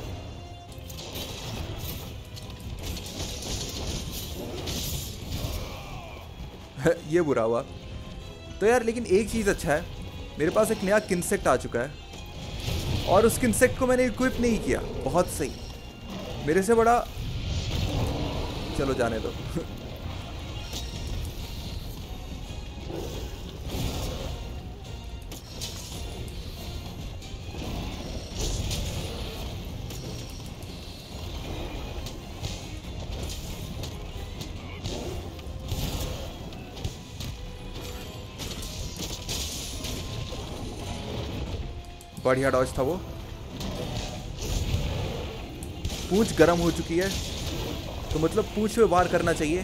ये बुरा हुआ तो यार, लेकिन एक चीज़ अच्छा है, मेरे पास एक नया किंसेक्ट आ चुका है और उस किंसेक्ट को मैंने इक्विप नहीं किया। बहुत सही, मेरे से बड़ा, चलो जाने दो। बढ़िया डॉज था वो। पूंछ गर्म हो चुकी है, तो मतलब पूंछ पे वार करना चाहिए।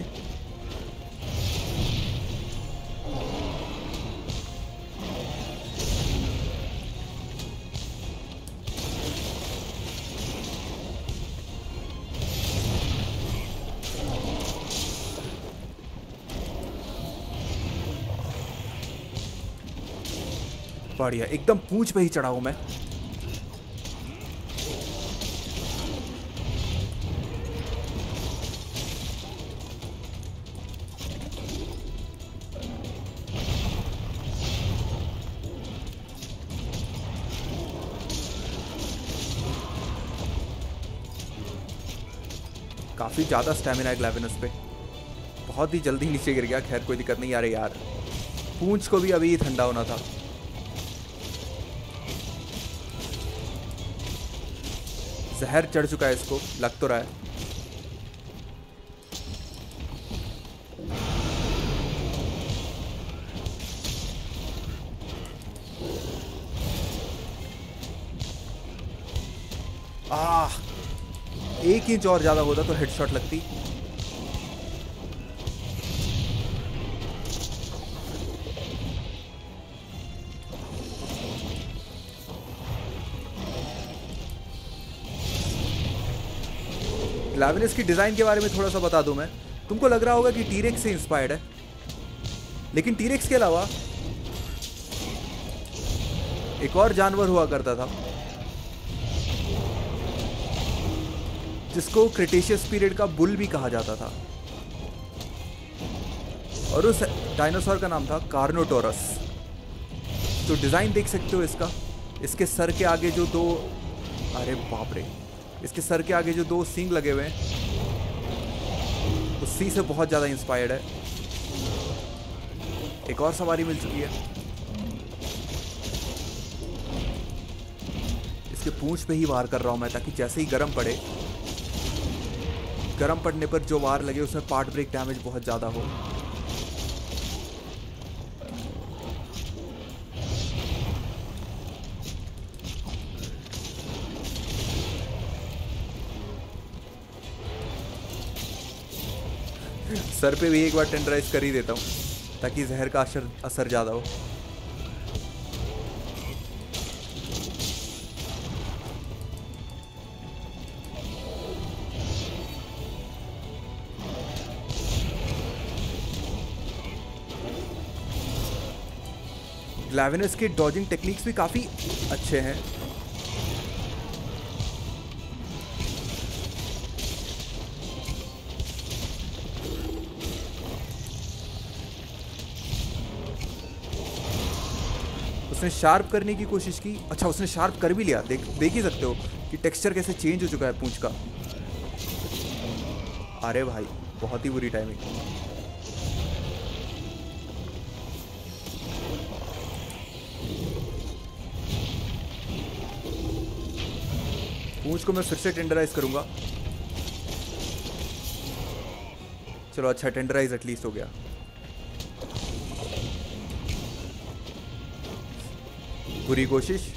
बढ़िया, एकदम पूंछ पे ही चढ़ा हूं मैं। काफी ज्यादा स्टैमिना है ग्लैवेनस पे, बहुत ही जल्दी नीचे गिर गया। खैर कोई दिक्कत नहीं यार, पूंछ को भी अभी ही ठंडा होना था। जहर चढ़ चुका है इसको, लग तो रहा है। एक इंच और ज्यादा होता तो हेडशॉट लगती। ग्लैवेनस की डिजाइन के बारे में थोड़ा सा बता दूं मैं। तुमको लग रहा होगा कि टीरेक्स से इंस्पायर्ड है, लेकिन टीरेक्स के अलावा एक और जानवर हुआ करता था जिसको क्रिटेशियस पीरियड का बुल भी कहा जाता था, और उस डायनासोर का नाम था कार्नोटोरस। तो डिजाइन देख सकते हो इसका, इसके सर के आगे जो दो, अरे बाप रे, इसके सर के आगे जो दो सींग लगे हुए हैं, उसी से बहुत ज़्यादा इंस्पायर्ड है। एक और सवारी मिल चुकी है। इसके पूंछ पे ही वार कर रहा हूँ मैं, ताकि जैसे ही गर्म पड़े, गर्म पड़ने पर जो वार लगे उसमें पार्ट ब्रेक डैमेज बहुत ज़्यादा हो। सर पे भी एक बार टेंडराइज कर ही देता हूँ, ताकि जहर का असर ज़्यादा हो। ग्लैवेनस के डॉजिंग टेक्निक्स भी काफ़ी अच्छे हैं। उसने शार्प करने की कोशिश की। अच्छा, उसने शार्प कर भी लिया। देख ही सकते हो कि टेक्सचर कैसे चेंज हो चुका है पूंछ का। अरे भाई, बहुत ही बुरी टाइमिंग। पूंछ को मैं फिर से टेंडराइज करूंगा। चलो अच्छा, टेंडराइज एटलीस्ट हो गया। बुरी कोशिश।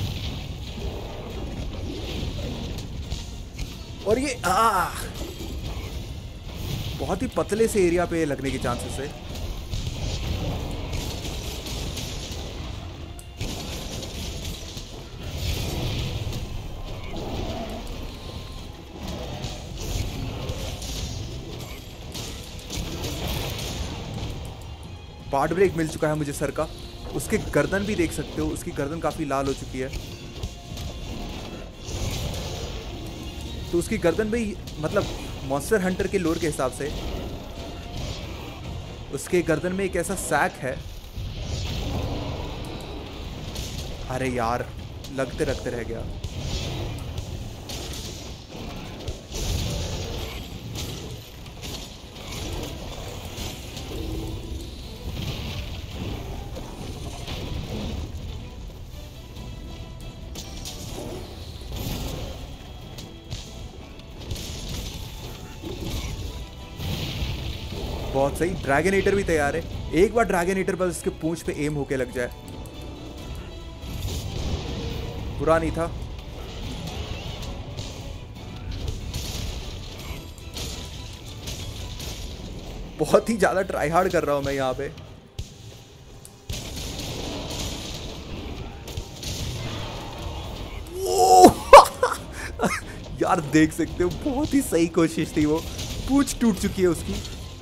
और ये बहुत ही पतले से एरिया पे लगने के चांसेस है। पार्ट ब्रेक मिल चुका है मुझे सर का। उसके गर्दन भी देख सकते हो, उसकी गर्दन काफी लाल हो चुकी है। तो उसकी गर्दन भी, मतलब मॉन्स्टर हंटर के लोर के हिसाब से उसके गर्दन में एक ऐसा सैक है। अरे यार, लगते रखते रह गया। बहुत सही। ड्रैगन भी तैयार है। एक बार ड्रैगन पर उसके पूंछ पे एम होके लग जाए। बुरा नहीं था। बहुत ही ज्यादा ट्राई हार्ड कर रहा हूं मैं यहाँ पे। यार देख सकते हो, बहुत ही सही कोशिश थी वो। पूंछ टूट चुकी है उसकी,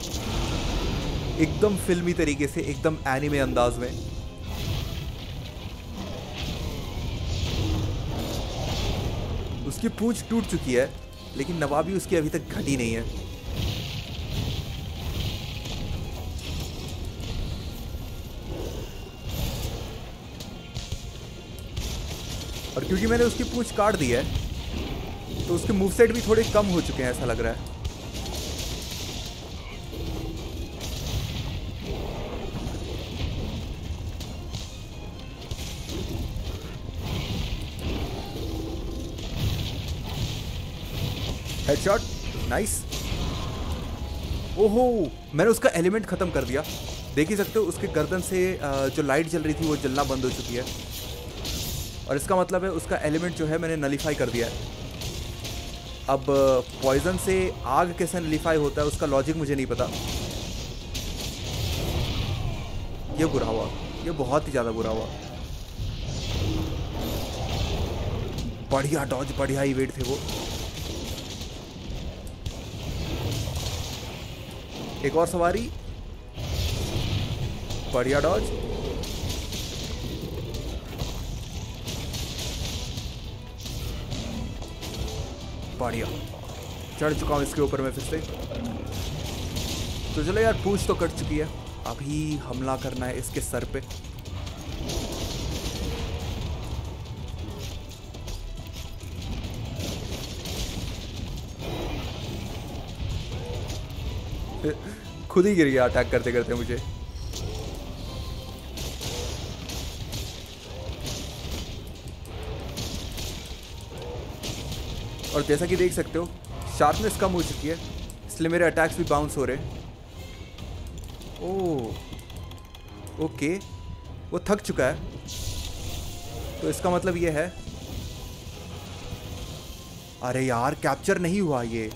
एकदम फिल्मी तरीके से, एकदम एनिमे अंदाज में। उसकी पूंछ टूट चुकी है, लेकिन नवाबी उसकी अभी तक घटी नहीं है। और क्योंकि मैंने उसकी पूंछ काट दी है, तो उसके मूवसेट भी थोड़े कम हो चुके हैं, ऐसा लग रहा है। Headshot, nice. ओहो, मैंने उसका एलिमेंट खत्म कर दिया। देख ही सकते हो उसके गर्दन से जो लाइट जल रही थी वो जलना बंद हो चुकी है। और इसका मतलब है उसका एलिमेंट जो है मैंने नलीफाई कर दिया है। अब पॉइजन से आग कैसे नलीफाई होता है उसका लॉजिक मुझे नहीं पता। ये बुरा हुआ, ये बहुत ही ज़्यादा बुरा हुआ। बढ़िया डॉज, बढ़िया इवेंट थे वो। एक और सवारी, बढ़िया डॉज। बढ़िया, चढ़ चुका हूं इसके ऊपर मैं फिर से। तो चलो यार, पूंछ तो कट चुकी है, अभी हमला करना है इसके सर पे। खुद ही गिर गया अटैक करते करते मुझे। और जैसा कि देख सकते हो शार्पनेस कम हो चुकी है, इसलिए मेरे अटैक्स भी बाउंस हो रहे हैं। ओह ओके, वो थक चुका है, तो इसका मतलब ये है। अरे यार, कैप्चर नहीं हुआ ये।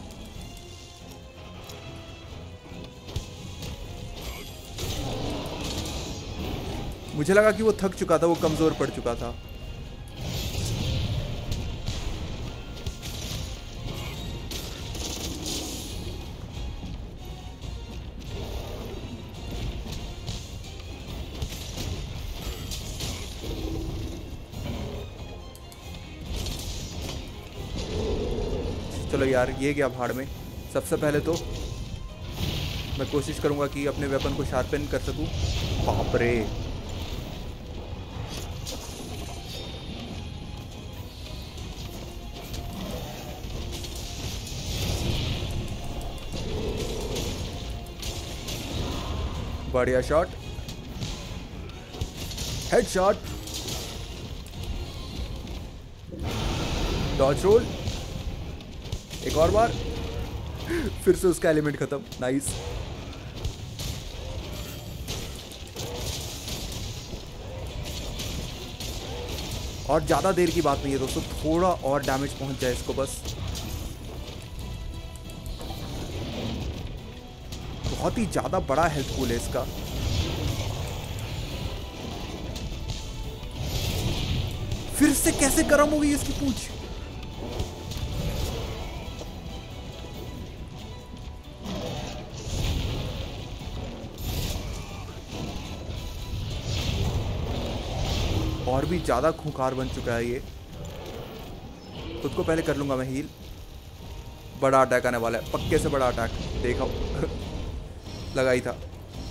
मुझे लगा कि वो थक चुका था, वो कमजोर पड़ चुका था। चलो यार, ये गया भाड़ में। सबसे पहले तो मैं कोशिश करूंगा कि अपने वेपन को शार्पन कर सकूं। बाप रे, बढ़िया शॉट, हेडशॉट, डॉज रोल, एक और बार, फिर से उसका एलिमेंट खत्म। नाइस। और ज़्यादा देर की बात नहीं है दोस्तों, थोड़ा और डैमेज पहुंच जाए इसको बस। बहुत ही ज़्यादा बड़ा हेल्थ पूल है इसका। फिर से कैसे गर्म हो गई इसकी पूंछ। और भी ज़्यादा खूंखार बन चुका है ये। खुद को पहले कर लूँगा मैं हील। बड़ा अटैक आने वाला है, पक्के से बड़ा अटैक। देखा लगा ही था।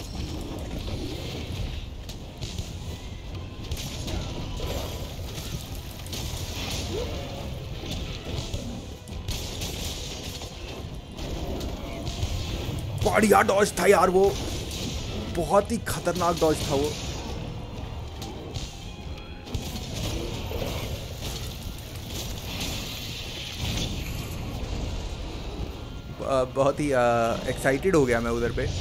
बढ़िया डॉज था यार वो, बहुत ही खतरनाक डॉज था वो। बहुत ही एक्साइटेड हो गया मैं उधर पे।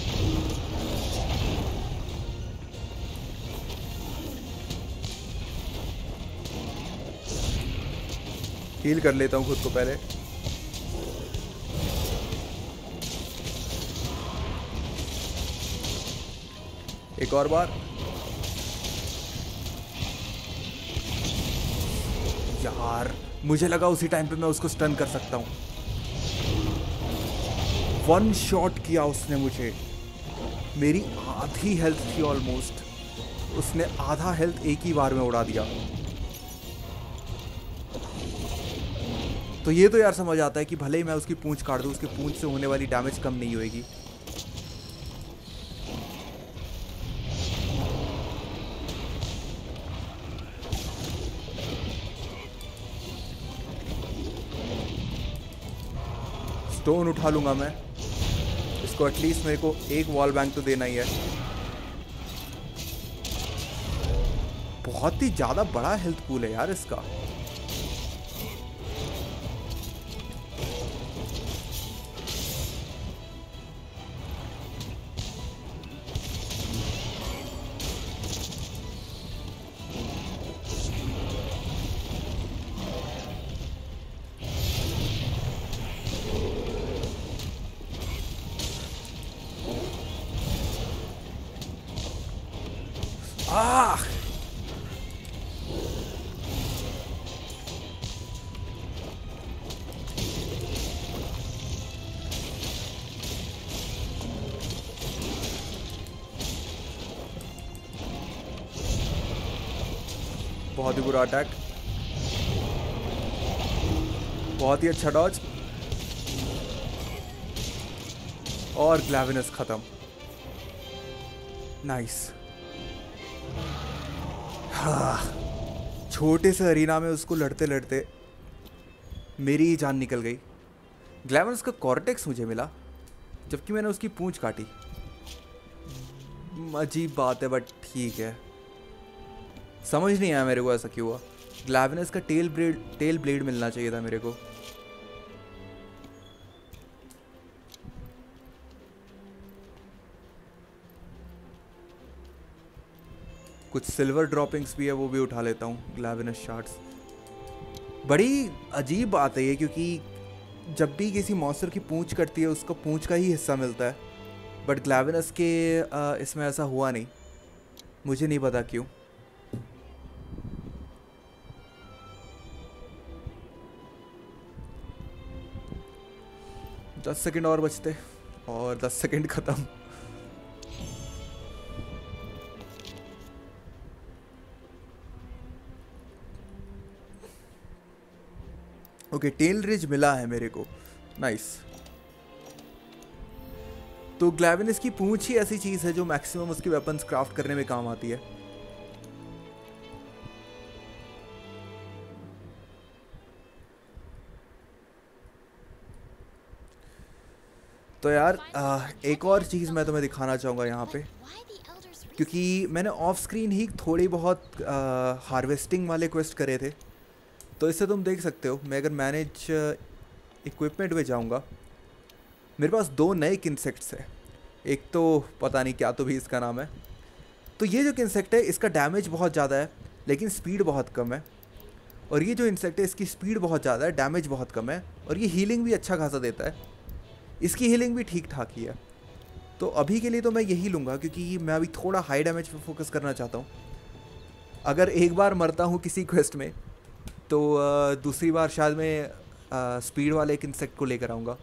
हील कर लेता हूँ खुद को पहले। एक और बार। यार मुझे लगा उसी टाइम पे मैं उसको स्टन कर सकता हूँ। वन शॉट किया उसने मुझे, मेरी आधी हेल्थ थी ऑलमोस्ट, उसने आधा हेल्थ एक ही बार में उड़ा दिया। तो ये तो यार समझ आता है कि भले ही मैं उसकी पूंछ काट दूं, उसकी पूंछ से होने वाली डैमेज कम नहीं होएगी। स्टोन उठा लूंगा मैं इसको, एटलीस्ट मेरे को एक वॉल बैंक तो देना ही है। बहुत ही ज़्यादा बड़ा हेल्थ पूल है यार इसका। आह बहुत ही बुरा अटैक, बहुत ही अच्छा डॉज, और ग्लैविनस खत्म। नाइस। हाँ, छोटे से अरीना में उसको लड़ते लड़ते मेरी ही जान निकल गई। ग्लैविनस का कॉर्टेक्स मुझे मिला जबकि मैंने उसकी पूंछ काटी। अजीब बात है बट ठीक है, समझ नहीं आया मेरे को ऐसा क्यों हुआ। ग्लैविनस का टेल ब्लेड मिलना चाहिए था मेरे को। कुछ सिल्वर ड्रॉपिंग्स भी है, वो भी उठा लेता हूँ। ग्लैविनस शार्ड्स, बड़ी अजीब बात है ये, क्योंकि जब भी किसी मॉन्स्टर की पूंछ कटती है उसको पूंछ का ही हिस्सा मिलता है, बट ग्लैविनस के इसमें ऐसा हुआ नहीं, मुझे नहीं पता क्यों। दस सेकंड और बचते और 10 सेकंड खत्म। ओके, टेल रिज मिला है मेरे को। नाइस। तो ग्लैविनस की पूंछ ही ऐसी चीज है जो मैक्सिमम उसकी वेपन्स क्राफ्ट करने में काम आती है। तो यार एक और चीज मैं तुम्हें दिखाना चाहूंगा यहाँ पे। क्योंकि मैंने ऑफ स्क्रीन ही थोड़ी बहुत हार्वेस्टिंग वाले क्वेस्ट करे थे। तो इससे तुम देख सकते हो, मैं अगर मैनेज इक्विपमेंट में जाऊंगा, मेरे पास दो नए इंसेक्ट्स है। एक तो पता नहीं क्या तो भी इसका नाम है। तो ये जो इंसेक्ट है इसका डैमेज बहुत ज़्यादा है लेकिन स्पीड बहुत कम है, और ये जो इंसेक्ट है इसकी स्पीड बहुत ज़्यादा है, डैमेज बहुत कम है, और ये हीलिंग भी अच्छा खासा देता है। इसकी हीलिंग भी ठीक ठाक ही है। तो अभी के लिए तो मैं यही लूँगा क्योंकि मैं अभी थोड़ा हाई डैमेज पे फोकस करना चाहता हूँ। अगर एक बार मरता हूँ किसी क्वेस्ट में तो दूसरी बार शायद मैं स्पीड वाले एक इंसेक्ट को लेकर आऊँगा।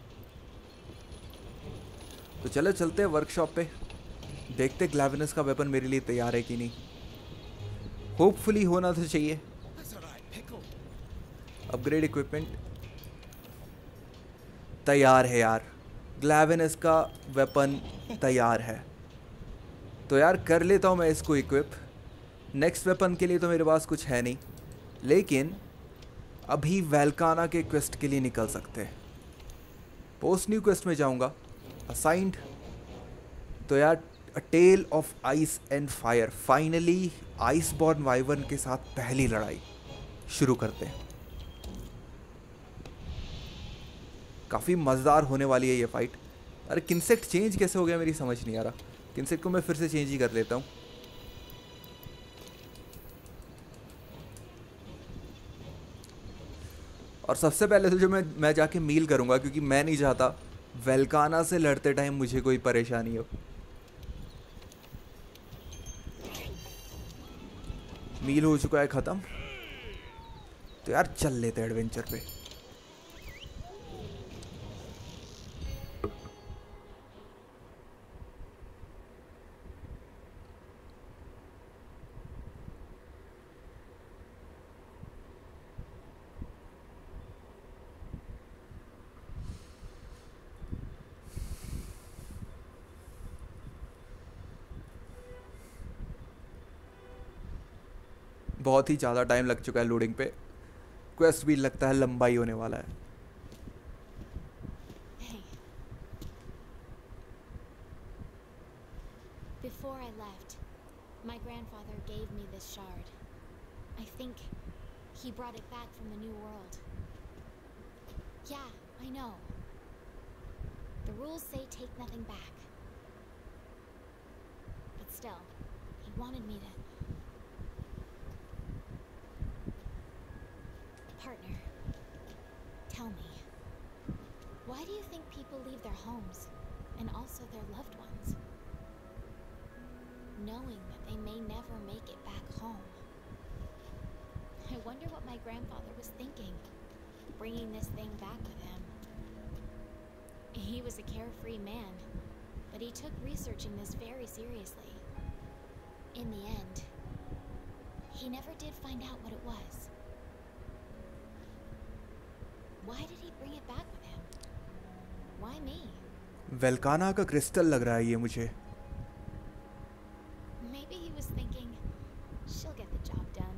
तो चलो चलते हैं वर्कशॉप पे, देखते ग्लैविनस का वेपन मेरे लिए तैयार है कि नहीं। होपफुली होना तो चाहिए। अपग्रेड इक्विपमेंट तैयार है यार, ग्लैविनस का वेपन तैयार है। तो यार कर लेता हूँ मैं इसको इक्विप। नेक्स्ट वेपन के लिए तो मेरे पास कुछ है नहीं, लेकिन अभी वेल्काना के क्वेस्ट के लिए निकल सकते हैं। पोस्ट न्यू क्वेस्ट में जाऊँगा, असाइंड। तो यार a tale of ice and fire, finally Iceborne wyvern के साथ पहली लड़ाई शुरू करते हैं। काफ़ी मज़ेदार होने वाली है ये फाइट। अरे किंसेक्ट चेंज कैसे हो गया मेरी समझ नहीं आ रहा। किंसेक्ट को मैं फिर से चेंज ही कर लेता हूँ। और सबसे पहले तो जो मैं जाके मील करूँगा, क्योंकि मैं नहीं चाहता वेल्काना से लड़ते टाइम मुझे कोई परेशानी हो। मील हो चुका है ख़त्म। तो यार चल लेते हैं एडवेंचर पे। बहुत ही ज़्यादा टाइम लग चुका है लोडिंग पे। क्वेस्ट भी लगता है लंबा ही होने वाला है। Before I left, my grandfather gave me this shard. I think he brought it back from the New World. Yeah, I know. The rules say take nothing back. But still, he wanted me to... Partner, tell me, why do you think people leave their homes, and also their loved ones, knowing that they may never make it back home? I wonder what my grandfather was thinking, bringing this thing back with him. He was a carefree man, but he took researching this very seriously. In the end, he never did find out what it was. Why did he bring it back with him? Why me? वेल्काना का crystal लग रहा है ये मुझे। Maybe he was thinking, she'll get the job done.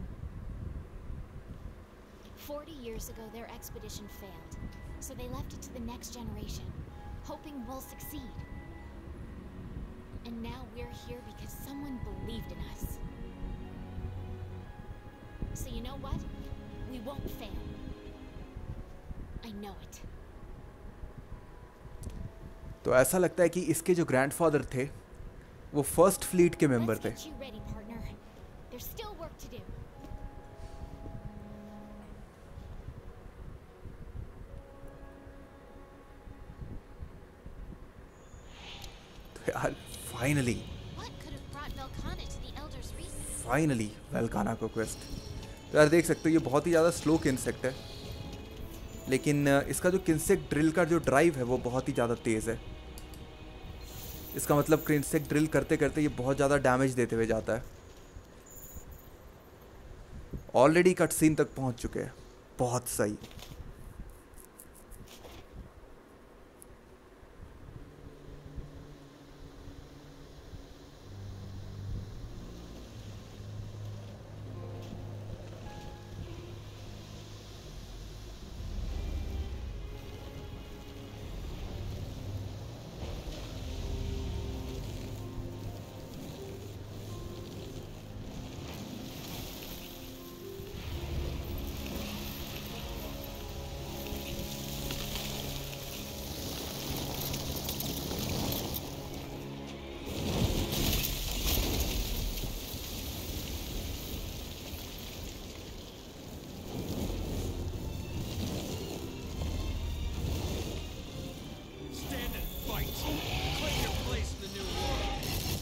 40 years ago, their expedition failed, so they left it to the next generation, hoping we'll succeed. And now we're here because someone believed in us. So you know what? We won't fail. I know it. तो ऐसा लगता है कि इसके जो grandfather थे वो first fleet के मेंबर थे। Let's get you ready, partner. There's still work to do. तो यार finally What could have brought Velkhana to the Elder's Recess? Finally Velkhana को क्वेस्ट। तो यार देख सकते हो ये बहुत ही ज़्यादा स्लो किंसेक्ट है, लेकिन इसका जो किंसेक्ट ड्रिल का जो ड्राइव है वो बहुत ही ज़्यादा तेज़ है। इसका मतलब किंसेक्ट ड्रिल करते करते ये बहुत ज़्यादा डैमेज देते हुए जाता है। ऑलरेडी कट सीन तक पहुंच चुके हैं। बहुत सही।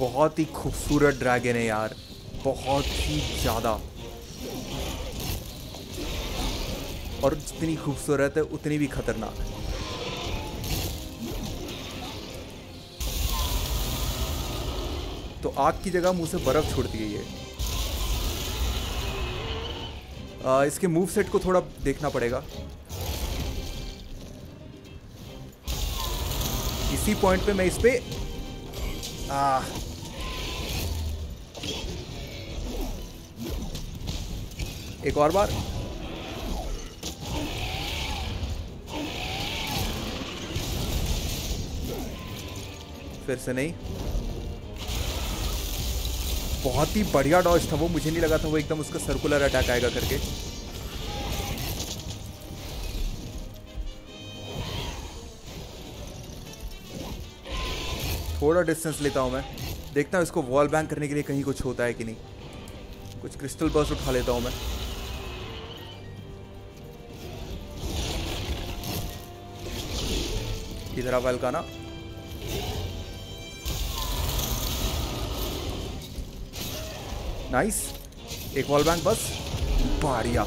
बहुत ही खूबसूरत ड्रैगन है यार, बहुत ही ज़्यादा। और जितनी खूबसूरत है उतनी भी खतरनाक। तो आग की जगह मुंह से बर्फ छोड़ती है ये। इसके मूव सेट को थोड़ा देखना पड़ेगा। इसी पॉइंट पे मैं इस पे एक और बार। फिर से नहीं। बहुत ही बढ़िया डॉज था वो, मुझे नहीं लगा था वो एकदम उसका सर्कुलर अटैक आएगा करके। थोड़ा डिस्टेंस लेता हूं मैं, देखता हूं इसको वॉल बैंक करने के लिए कहीं कुछ होता है कि नहीं। कुछ क्रिस्टल बर्स्ट उठा लेता हूं मैं। इधर आ वेलकाना। नाइस, एक वॉल बैंक बस। बढ़िया।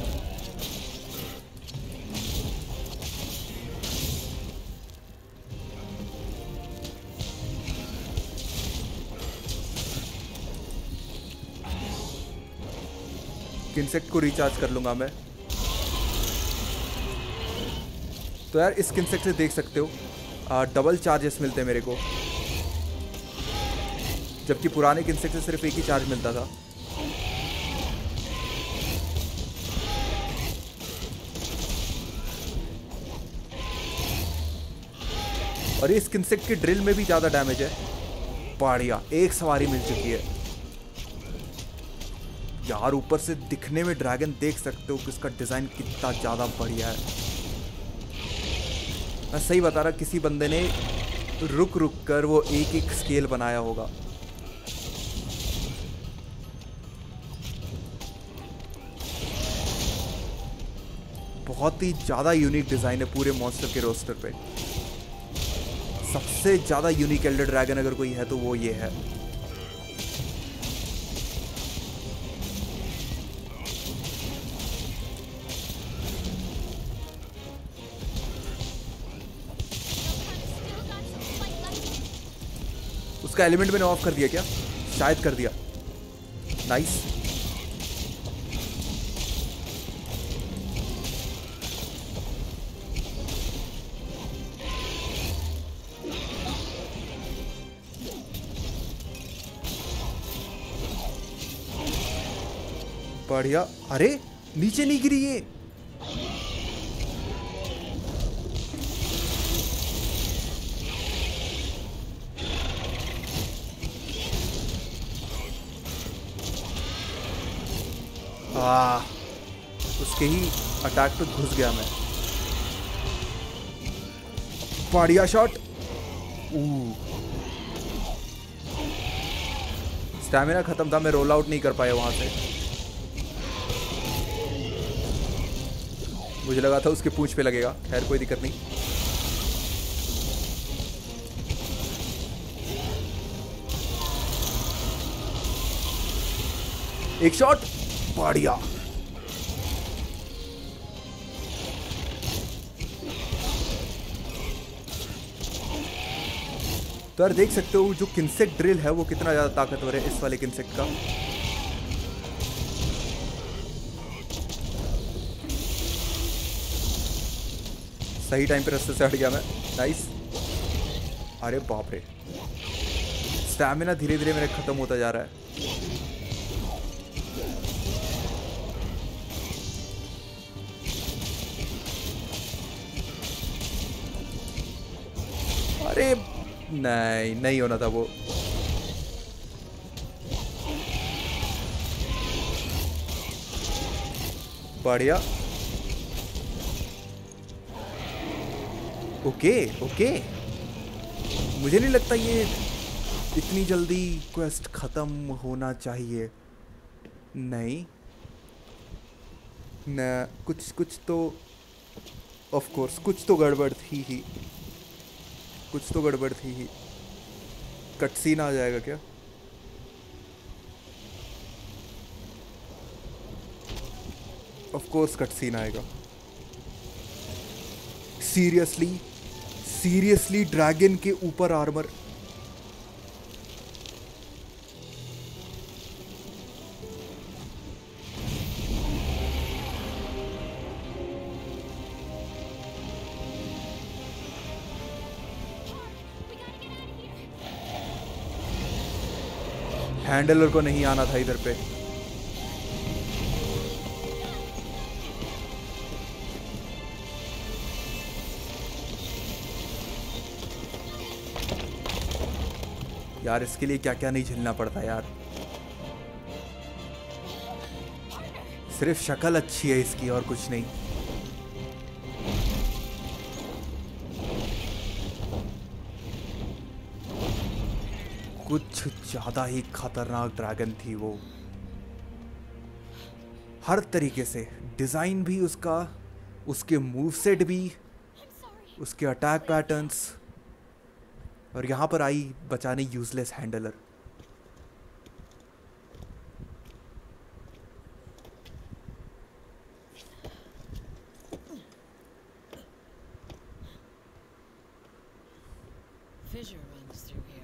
इंसेक्ट को रिचार्ज कर लूंगा मैं। तो यार इस इंसेक्ट से देख सकते हो डबल चार्जेस मिलते हैं मेरे को, जबकि पुराने इंसेक्ट से सिर्फ एक ही चार्ज मिलता था। और इस इंसेक्ट की ड्रिल में भी ज्यादा डैमेज है। बढ़िया, एक सवारी मिल चुकी है यार। ऊपर से दिखने में ड्रैगन देख सकते हो कि इसका डिजाइन कितना ज्यादा बढ़िया है। मैं सही बता रहा, किसी बंदे ने रुक रुक कर वो एक एक स्केल बनाया होगा। बहुत ही ज्यादा यूनिक डिजाइन है पूरे मॉन्स्टर के रोस्टर पे। सबसे ज्यादा यूनिक एल्डर ड्रैगन अगर कोई है तो वो ये है। उसका एलिमेंट मैंने ऑफ कर दिया क्या? शायद कर दिया। नाइस। बढ़िया। अरे नीचे नहीं गिरी ये। उसके ही अटैक पे घुस गया मैं। बढ़िया शॉट। स्टैमिना खत्म था, मैं रोल आउट नहीं कर पाया वहां से। मुझे लगा था उसके पूंछ पे लगेगा। खैर कोई दिक्कत नहीं। एक शॉट। बढ़िया। तो यार देख सकते हो जो किंसेक्ट ड्रिल है वो कितना ज्यादा ताकतवर है इस वाले किंसेक्ट का। सही टाइम पे रास्ते से हट गया मैं। नाइस। अरे बाप रे, स्टैमिना धीरे धीरे मेरा खत्म होता जा रहा है। अरे नहीं, नहीं होना था वो। बढ़िया। ओके ओके, मुझे नहीं लगता ये इतनी जल्दी क्वेस्ट खत्म होना चाहिए। नहीं न, कुछ तो ऑफ कोर्स कुछ तो गड़बड़ थी ही। कुछ तो गड़बड़ थी ही। कटसीन आ जाएगा क्या? ऑफ कोर्स कट सीन आएगा। सीरियसली, सीरियसली ड्रैगन के ऊपर आर्मर। हैंडलर को नहीं आना था इधर पे। यार इसके लिए क्या क्या नहीं झेलना पड़ता यार। सिर्फ शक्ल अच्छी है इसकी और कुछ नहीं। कुछ ज्यादा ही खतरनाक ड्रैगन थी वो, हर तरीके से। डिजाइन भी उसका, उसके मूव सेट भी, उसके अटैक पैटर्न्स। और यहाँ पर आई बचाने useless handler. Fissure runs through here.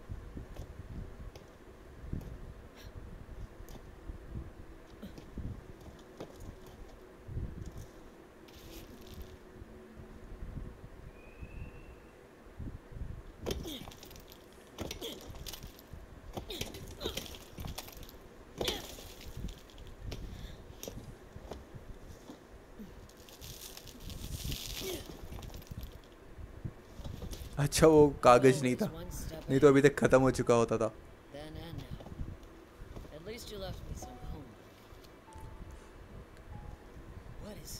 अच्छा वो कागज नहीं था, Always one step नहीं तो अभी तक खत्म हो चुका होता था। then and now. At least you left me some homework. What is?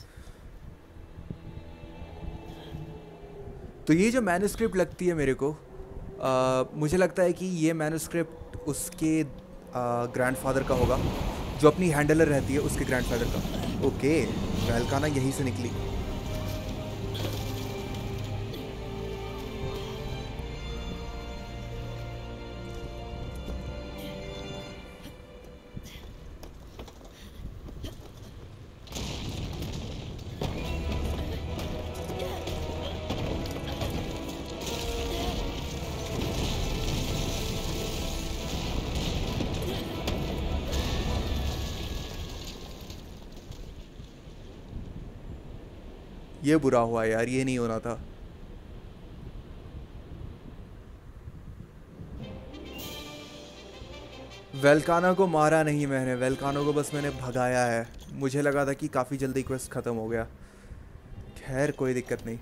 तो ये जो मैन्युस्क्रिप्ट लगती है मेरे को, मुझे लगता है कि ये मैन्युस्क्रिप्ट उसके ग्रैंडफादर का होगा, जो अपनी हैंडलर रहती है उसके ग्रैंडफादर का। ओके, वेल्काना यहीं से निकली। ये बुरा हुआ यार, ये नहीं होना था। वेल्काना को मारा नहीं मैंने, वेल्काना को बस मैंने भगाया है। मुझे लगा था कि काफ़ी जल्दी क्वेस्ट ख़त्म हो गया। खैर कोई दिक्कत नहीं।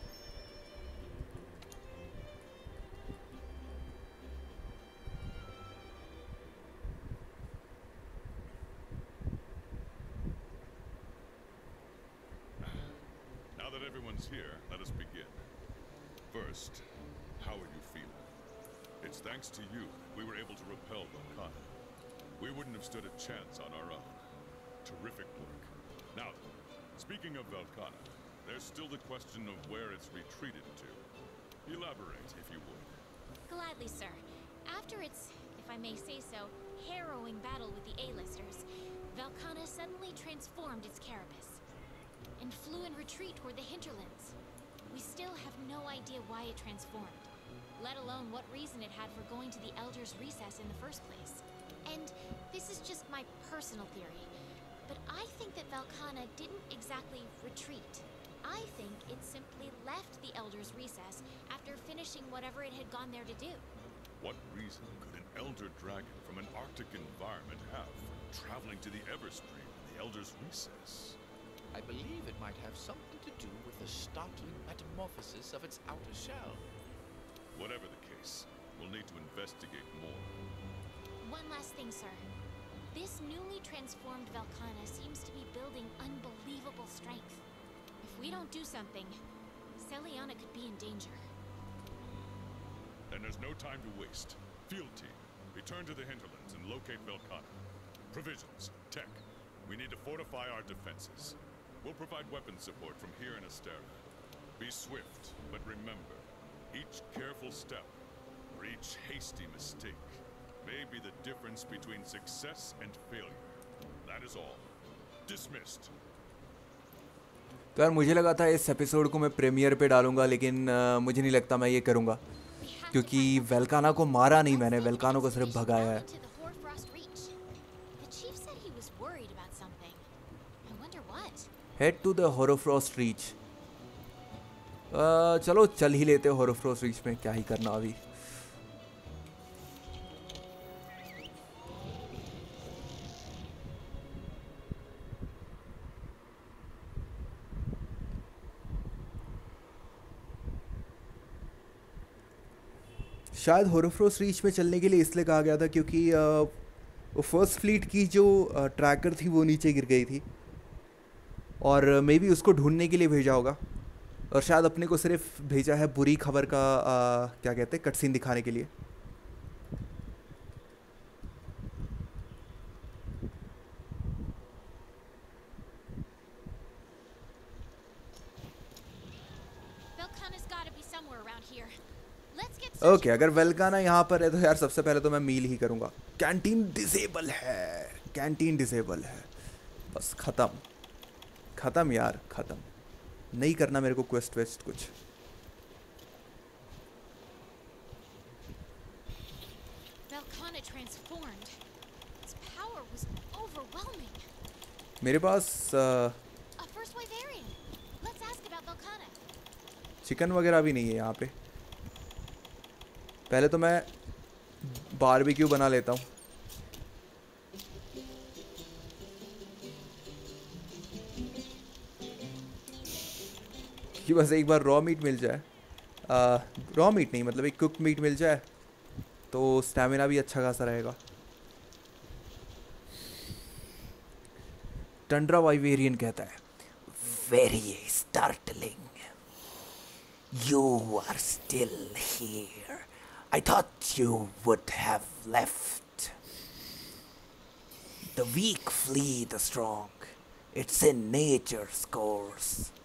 Now that everyone's here, let us begin. First, how are you feeling? It's thanks to you that we were able to repel Velkhana. We wouldn't have stood a chance on our own. Terrific work. Now, speaking of Velkhana, there's still the question of where it's retreated to. Elaborate, if you would. Gladly, sir. After its, if I may say so, harrowing battle with the A-listers, Velkhana suddenly transformed its carapace and flew in retreat toward the hinterlands. We still have no idea why it transformed, let alone what reason it had for going to the Elder's Recess in the first place. And this is just my personal theory, but I think that Velkhana didn't exactly retreat. I think it simply left the Elder's Recess after finishing whatever it had gone there to do. What reason could an Elder Dragon from an Arctic environment have for traveling to the Everstream and the Elder's Recess? I believe it might have something to do with the startling metamorphosis of its outer shell. Whatever the case, we'll need to investigate more. One last thing, sir. This newly transformed Velkhana seems to be building unbelievable strength. If we don't do something, Celiana could be in danger. Then there's no time to waste. Field team, return to the hinterlands and locate Velkhana. Provisions, tech. We need to fortify our defenses. We'll provide weapon support from here in Astera. Be swift, but remember, each careful step, or each hasty mistake, may be the difference between success and failure. That is all. Dismissed. तो यार मुझे लगा था इस episode को मैं premiere पे डालूंगा, लेकिन मुझे नहीं लगता मैं ये करूँगा, क्योंकि वेल्काना को मारा नहीं मैंने, वेल्कानो को सिर्फ भगाया है। Head to the Hoarfrost Reach. चलो चल ही लेते होरोफ्रॉस्ट रीच में, क्या ही करना अभी। शायद होरोफ्रॉस्ट रीच में चलने के लिए इसलिए कहा गया था क्योंकि वो फर्स्ट फ्लीट की जो ट्रैकर थी वो नीचे गिर गई थी, और मे बी उसको ढूंढने के लिए भेजा होगा, और शायद अपने को सिर्फ भेजा है बुरी खबर का क्या कहते हैं, कटसीन दिखाने के लिए। ओके अगर वेल्काना यहाँ पर है तो यार सबसे पहले तो मैं मील ही करूँगा। कैंटीन डिसेबल है, कैंटीन डिसेबल है, बस ख़त्म ख़त्म यार ख़त्म, नहीं करना मेरे को क्वेस्ट वेस्ट कुछ। मेरे पास चिकन वगैरह भी नहीं है यहाँ पे। पहले तो मैं बारबेक्यू बना लेता हूँ। कि बस एक बार रॉ मीट मिल जाए, रॉ मीट नहीं मतलब एक कुक मीट मिल जाए तो स्टैमिना भी अच्छा खासा रहेगा। टंड्रा वाइवेरियन कहता है, very startling, you are still here, I thought you would have left. The weak flee the strong. It's in nature's course.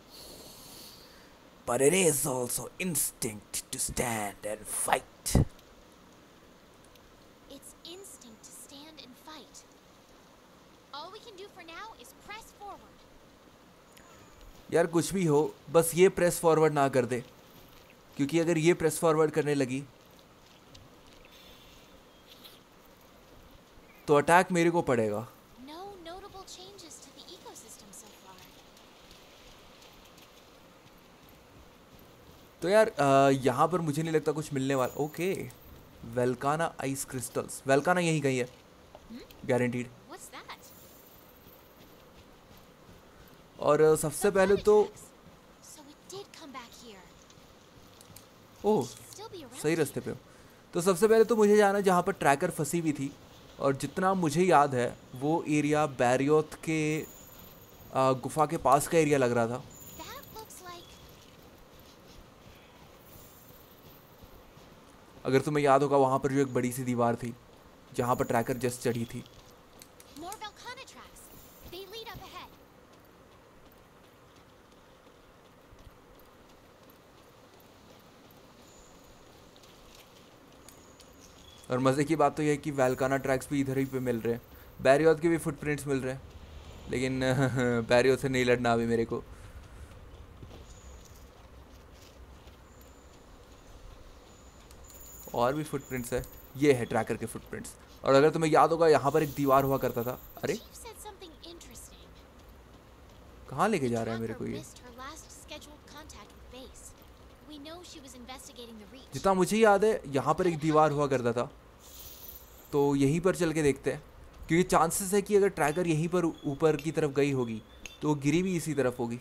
But it is also instinct to stand and fight. It's instinct to stand and fight. All we can do for now is press forward. यार कुछ भी हो बस ये press forward ना कर दे, क्योंकि अगर ये प्रेस फॉरवर्ड करने लगी तो अटैक मेरे को पड़ेगा। No notable changes to the ecosystem so far. तो यार यहाँ पर मुझे नहीं लगता कुछ मिलने वाला। Okay Velkhana ice crystals, Velkhana यहीं कहीं है गारंटीड। What's that? और सबसे पहले तो So it did come back here. Oh Still be around सही here. रास्ते पे हो। तो सबसे पहले तो मुझे जाना जहाँ पर ट्रैकर फंसी हुई थी, और जितना मुझे याद है वो एरिया बैरियोथ के गुफा के पास का एरिया लग रहा था। That looks like अगर तुम्हें याद होगा वहाँ पर जो एक बड़ी सी दीवार थी जहाँ पर ट्रैकर जस्ट चढ़ी थी। more Velkhana tracks. They lead up ahead. और मज़े की बात तो यह है कि वेल्काना ट्रैक्स भी इधर ही पे मिल रहे हैं, बैरियोथ के भी फुटप्रिंट्स मिल रहे हैं, लेकिन बैरियोथ से नहीं लड़ना अभी मेरे को। और भी फुटप्रिंट्स है, ये है ट्रैकर के फुटप्रिंट्स। और अगर तुम्हें याद होगा यहाँ पर एक दीवार हुआ करता था। अरे Chief said something interesting. कहाँ लेके जा रहा है मेरे को Tracker ये? missed her last scheduled contact with base. We know she was investigating the reach. जितना मुझे याद है यहाँ पर एक दीवार हुआ करता था, तो यहीं पर चल के देखते हैं, क्योंकि चांसेस है कि अगर ट्रैकर यहीं पर ऊपर की तरफ गई होगी तो वो गिरी भी इसी तरफ होगी।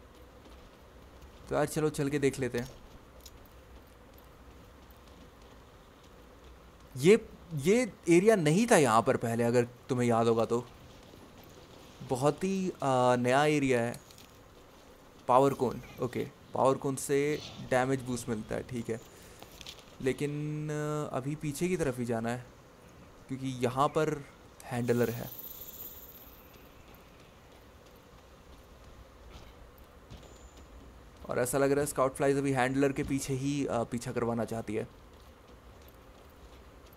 तो यार चलो चल के देख लेते हैं। ये एरिया नहीं था यहाँ पर पहले, अगर तुम्हें याद होगा तो। बहुत ही नया एरिया है। Power cone, okay power cone से डैमेज बूस्ट मिलता है, ठीक है, लेकिन अभी पीछे की तरफ ही जाना है क्योंकि यहाँ पर हैंडलर है। और ऐसा लग रहा है स्काउट फ्लाइज अभी हैंडलर के पीछे ही पीछा करवाना चाहती है।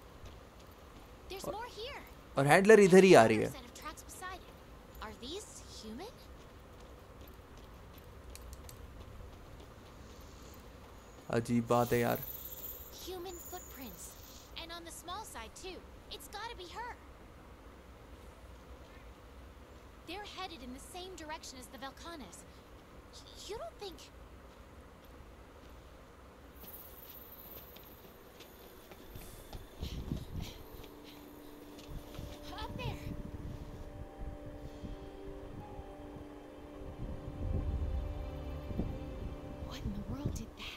There's more here. और हैंडलर इधर ही आ रही है। Set of tracks beside it. Are these human? अजीब बात है यार। Human footprints. And on the small side, too. It's gotta be her. They're headed in the same direction as the Velkanas. You don't think... Up there! What in the world did that?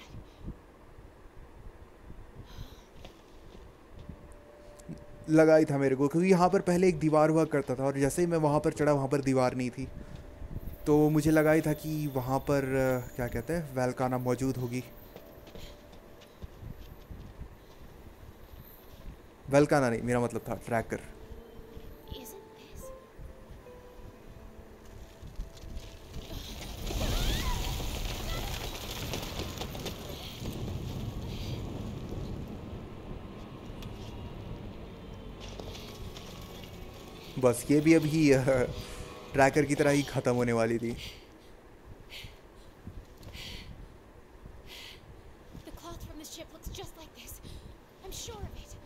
लगा ही था मेरे को, क्योंकि यहाँ पर पहले एक दीवार हुआ करता था और जैसे ही मैं वहाँ पर चढ़ा वहाँ पर दीवार नहीं थी, तो मुझे लगा ही था कि वहाँ पर क्या कहते हैं, वेल्काना मौजूद होगी। वेल्काना नहीं, मेरा मतलब था ट्रैकर। Isn't this... बस ये भी अभी ट्रैकर की तरह ही ख़त्म होने वाली थी। The cloth from the ship looks just like this. I'm sure of it.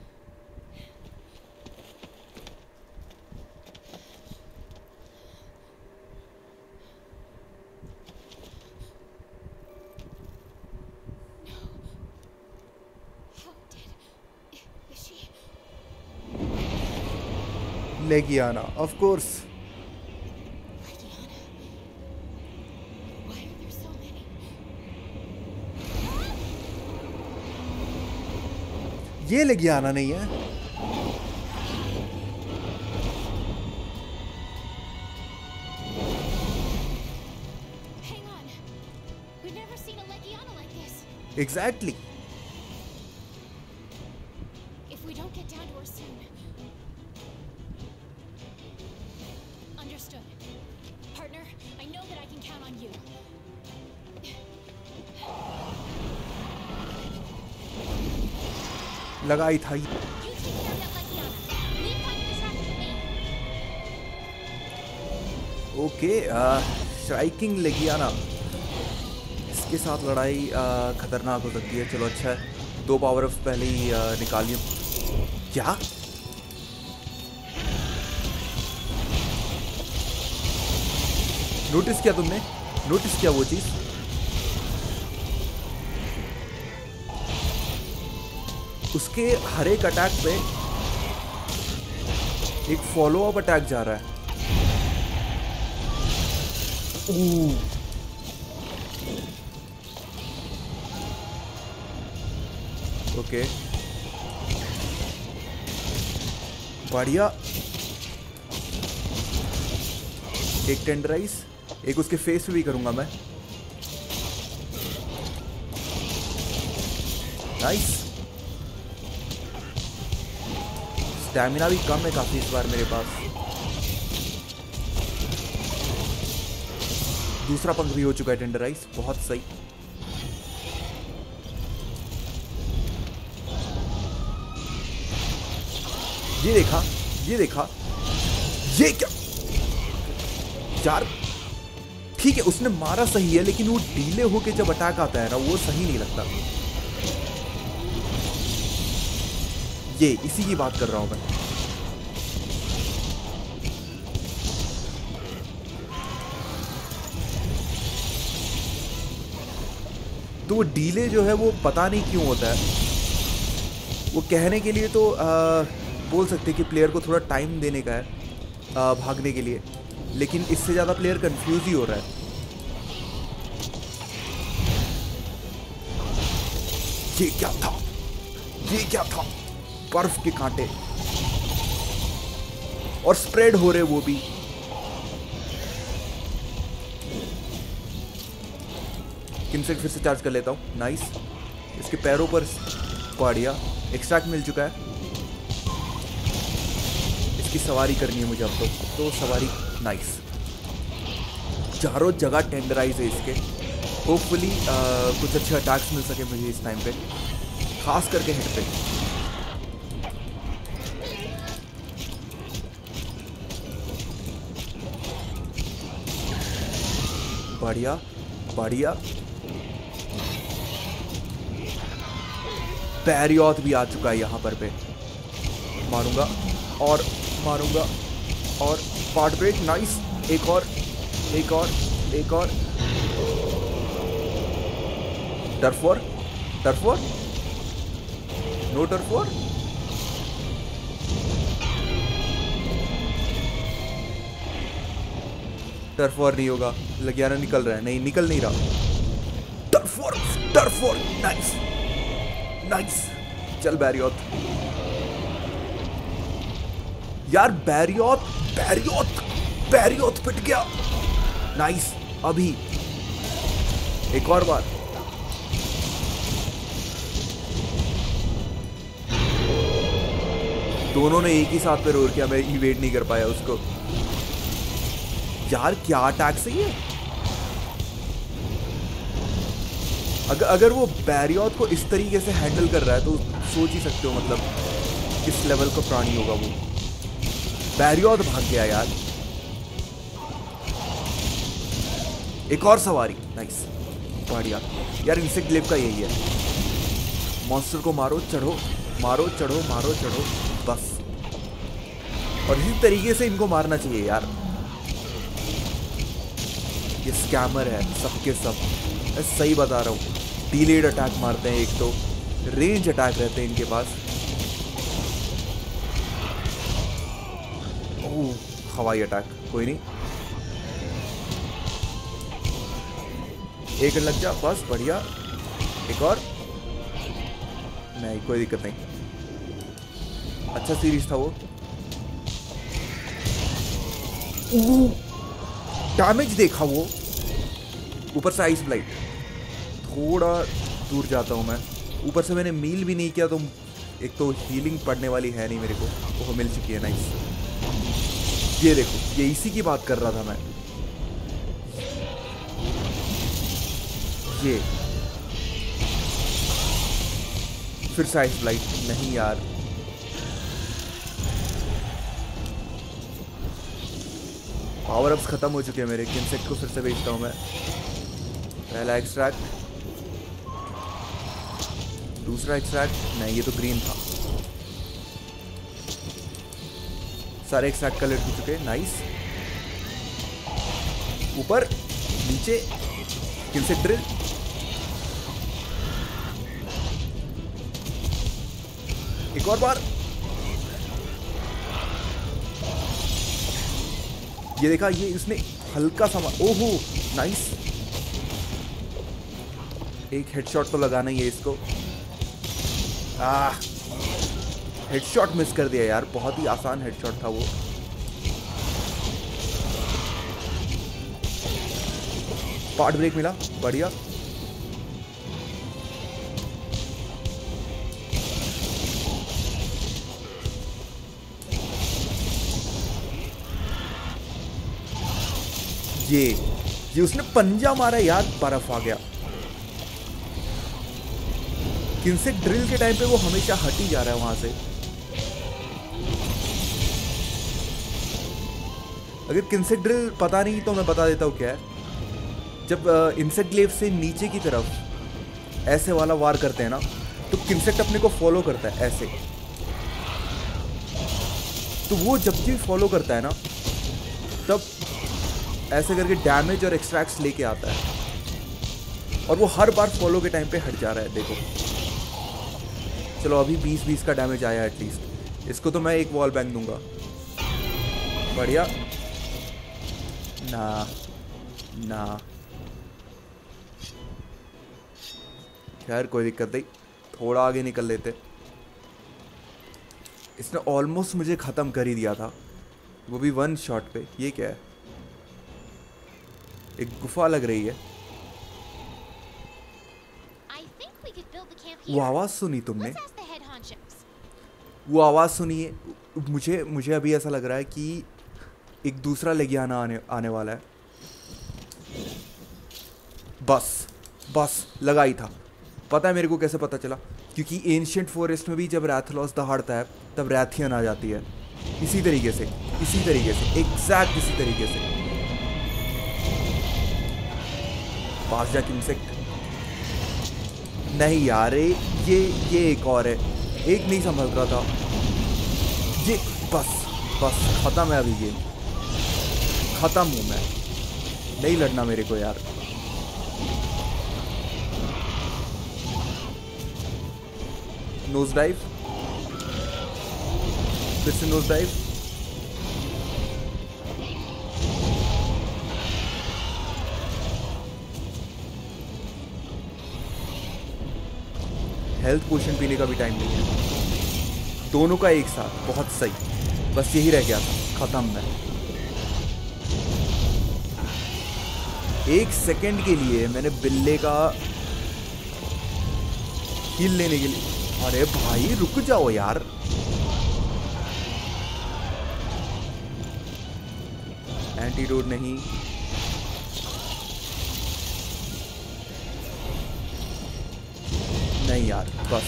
No. How did... Is she... Legiana, of course. Legiana? Why are there so many? ये लेगियाना नहीं है। Hang on. We've never seen a Legiana like this. Exactly. If we don't get down to her soon. Understood. Partner, I know that I can count on you. लगा ही था। You take care of that Legiana. Leave fighting the traffic to me. Okay, striking Legiana, इसके साथ लड़ाई खतरनाक हो सकती है। चलो अच्छा है, 2 पावर अप्स पहले ही निकालिए। क्या नोटिस किया तुमने? नोटिस किया वो चीज? उसके हर एक अटैक पे एक फॉलो अप अटैक जा रहा है। ओके, बढ़िया। एक टेंडराइज, एक उसके फेस पे भी करूंगा मैं। नाइस। स्टैमिना भी कम है काफी इस बार मेरे पास। दूसरा पंख भी हो चुका है टेंडराइज, बहुत सही। ये देखा, ये देखा, ये क्या यार। ठीक है, उसने मारा सही है, लेकिन वो डीले होके जब अटैक आता है ना, वो सही नहीं लगता। ये इसी की बात कर रहा हूं मैं। तो वो डीले जो है वो पता नहीं क्यों होता है। वो कहने के लिए तो बोल सकते कि प्लेयर को थोड़ा टाइम देने का है भागने के लिए, लेकिन इससे ज़्यादा प्लेयर कंफ्यूज ही हो रहा है। ये क्या था? ये क्या था? बर्फ के कांटे और स्प्रेड हो रहे वो भी। किनसे फिर से चार्ज कर लेता हूँ। नाइस। इसके पैरों पर बढ़िया एक्सट्रैक्ट मिल चुका है। इसकी सवारी करनी है मुझे अब तो सवारी। नाइस। चारों जगह टेंडराइज है इसके। होपफुली कुछ अच्छे अटैक्स मिल सके मुझे इस टाइम पे, खास करके हेड पे। बढ़िया बढ़िया। बैरियॉथ भी आ चुका है यहाँ पर पे। मारूंगा और मारूंगा और पार्ट ब्रेक। नाइस। एक और एक और एक और। Turf war turf war no turf war. Turf war नहीं होगा। लगियाना निकल रहा है। नहीं निकल नहीं रहा। Turf war turf war. Nice nice. चल बैरियॉथ यार। बैरियॉथ बैरियॉथ बैरियॉथ पिट गया। नाइस। अभी एक और बार। दोनों ने एक ही साथ पे रोर किया। मैं इवेट नहीं कर पाया उसको। यार क्या अटैक सही है। अगर वो बैरियॉथ को इस तरीके से हैंडल कर रहा है तो सोच ही सकते हो मतलब किस लेवल का प्राणी होगा वो। बैरियॉथ भाग गया यार। एक और सवारी। नाइस बढ़िया यार। इंसेक्ट ग्लेव का यही है। मॉन्स्टर को मारो चढ़ो मारो चढ़ो मारो चढ़ो बस। और इसी तरीके से इनको मारना चाहिए यार। ये स्कैमर है सबके सब। मैं सही बता रहा हूँ। डिलेड अटैक मारते हैं। एक तो रेंज अटैक रहते हैं इनके पास। ओह हवाई अटैक कोई नहीं। एक लग जा बस। बढ़िया। एक और। नहीं कोई दिक्कत नहीं। अच्छा सीरीज था वो। डैमेज देखा वो। ऊपर से आइस ब्लाइट। थोड़ा दूर जाता हूँ मैं। ऊपर से मैंने मील भी नहीं किया तो एक तो हीलिंग पड़ने वाली है नहीं मेरे को। वो मिल चुकी है। नाइस। ये देखो ये इसी की बात कर रहा था मैं। ये फिर से आइस ब्लाइट। नहीं यार पावर अप्स खत्म हो चुके हैं मेरे। किनसेक्ट को फिर से भेजता हूं मैं। पहला एक्सट्रैक्ट दूसरा एक्सट्रैक्ट। नहीं ये तो ग्रीन था। सारे एक्सट्रैक्ट कलेक्ट हो चुके। नाइस। ऊपर नीचे किनसेक्ट ड्रिल। एक और बार। ये देखा ये इसने हल्का सा। ओहो नाइस। एक हेडशॉट तो लगाना ही है इसको। हेडशॉट मिस कर दिया यार। बहुत ही आसान हेडशॉट था वो। पार्ट ब्रेक मिला। बढ़िया। ये उसने पंजा मारा यार। बर्फ आ गया। किनसेक्ट ड्रिल के टाइम पे वो हमेशा हट ही जा रहा है वहां से। अगर किनसेक्ट ड्रिल पता नहीं तो मैं बता देता हूँ क्या है। जब इंसेक्ट ग्लेव से नीचे की तरफ ऐसे वाला वार करते हैं ना तो किनसेक्ट अपने को फॉलो करता है ऐसे। तो वो जब भी फॉलो करता है ना तब ऐसे करके डैमेज और एक्सट्रैक्ट्स लेके आता है। और वो हर बार फॉलो के टाइम पे हट जा रहा है। देखो चलो अभी 20-20 का डैमेज आया एटलीस्ट। इसको तो मैं एक वॉल बैंग दूंगा। बढ़िया। ना ना खैर कोई दिक्कत नहीं। थोड़ा आगे निकल लेते। इसने ऑलमोस्ट मुझे ख़त्म कर ही दिया था वो भी 1 शॉट पे। ये क्या है। एक गुफा लग रही है। वो आवाज सुनी तुमने। वो आवाज सुनी है। मुझे अभी ऐसा लग रहा है कि एक दूसरा लेगियाना आने वाला है। बस लगा ही था। पता है मेरे को कैसे पता चला। क्योंकि एंशिएंट फॉरेस्ट में भी जब रैथलॉस दहाड़ता है तब रैथियन आ जाती है। इसी तरीके से एग्जैक्ट इसी तरीके से। पास जाके इंसेक्ट। नहीं यार, ये एक और है, एक नहीं संभल रहा था ये। बस बस खत्म है अभी गेम, खत्म हूँ मैं, नहीं लड़ना मेरे को यार। नोज डाइव, फिर से नोज डाइव। हेल्थ पोशन पीने का भी टाइम नहीं है, दोनों का एक साथ, बहुत सही। बस यही रह गया था, खत्म मैं। एक सेकंड के लिए मैंने बिल्ले का हील लेने के लिए, अरे भाई रुक जाओ यार। एंटीडोट नहीं, नहीं यार बस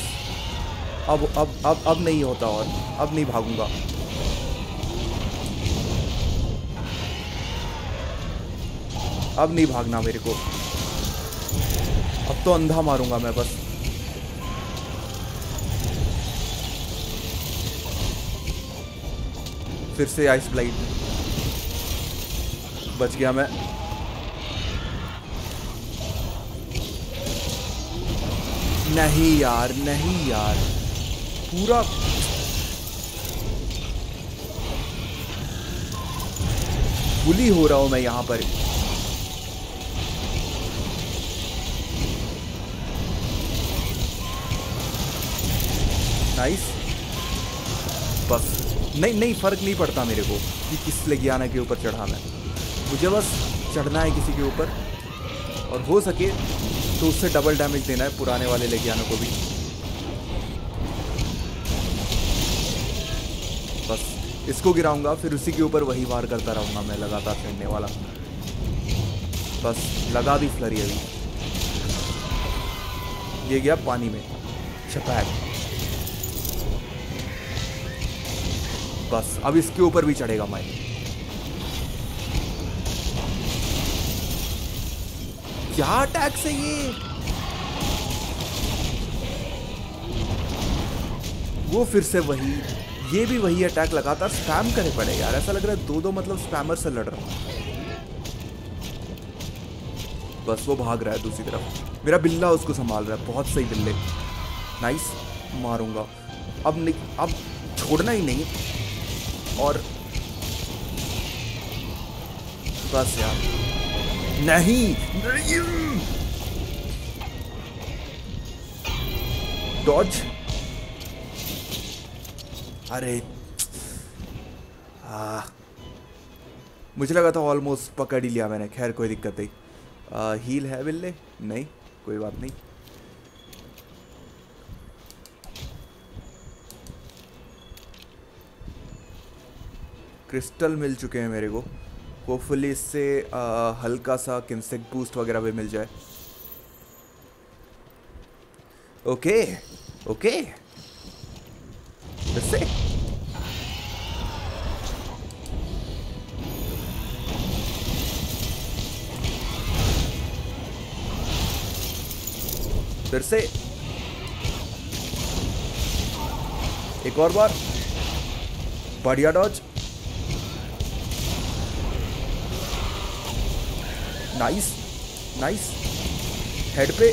अब नहीं होता, और अब नहीं भागूंगा। अब नहीं भागना मेरे को, अब तो अंधा मारूंगा मैं बस। फिर से आइस ब्लाइट, बच गया मैं। नहीं यार, नहीं यार, पूरा बुली हो रहा हूं मैं यहाँ पर। नाइस, बस नहीं नहीं, फर्क नहीं पड़ता मेरे को कि किस लेगियाना के ऊपर चढ़ा मैं, मुझे बस चढ़ना है किसी के ऊपर, और हो सके तो उससे डबल डैमेज देना है पुराने वाले लेगियानों को भी। बस इसको गिराऊंगा, फिर उसी के ऊपर वही वार करता रहूंगा मैं, लगातार चढ़ने वाला। बस लगा दी फ्लरी अभी, ये गया पानी में, छपैक। बस अब इसके ऊपर भी चढ़ेगा मैं। क्या अटैक से ये, वो फिर से वही, ये भी वही अटैक लगातार स्पैम करे पड़े यार। ऐसा लग रहा है दो मतलब स्पैमर से लड़ रहा हूं। बस वो भाग रहा है दूसरी तरफ, मेरा बिल्ला उसको संभाल रहा है। बहुत सही बिल्ले, नाइस, मारूंगा अब नहीं, अब छोड़ना ही नहीं। और बस यार, नहीं, डॉज, अरे मुझे लगा था ऑलमोस्ट पकड़ ही लिया मैंने। खैर कोई दिक्कत नहीं। हील है बिल्ले? नहीं, कोई बात नहीं। क्रिस्टल मिल चुके हैं मेरे को, होपफुली इससे हल्का सा इंसेक्ट बूस्ट वगैरह भी मिल जाए। ओके ओके, फिर से एक और बार, बढ़िया डॉज, नाइस नाइस, हेड पे,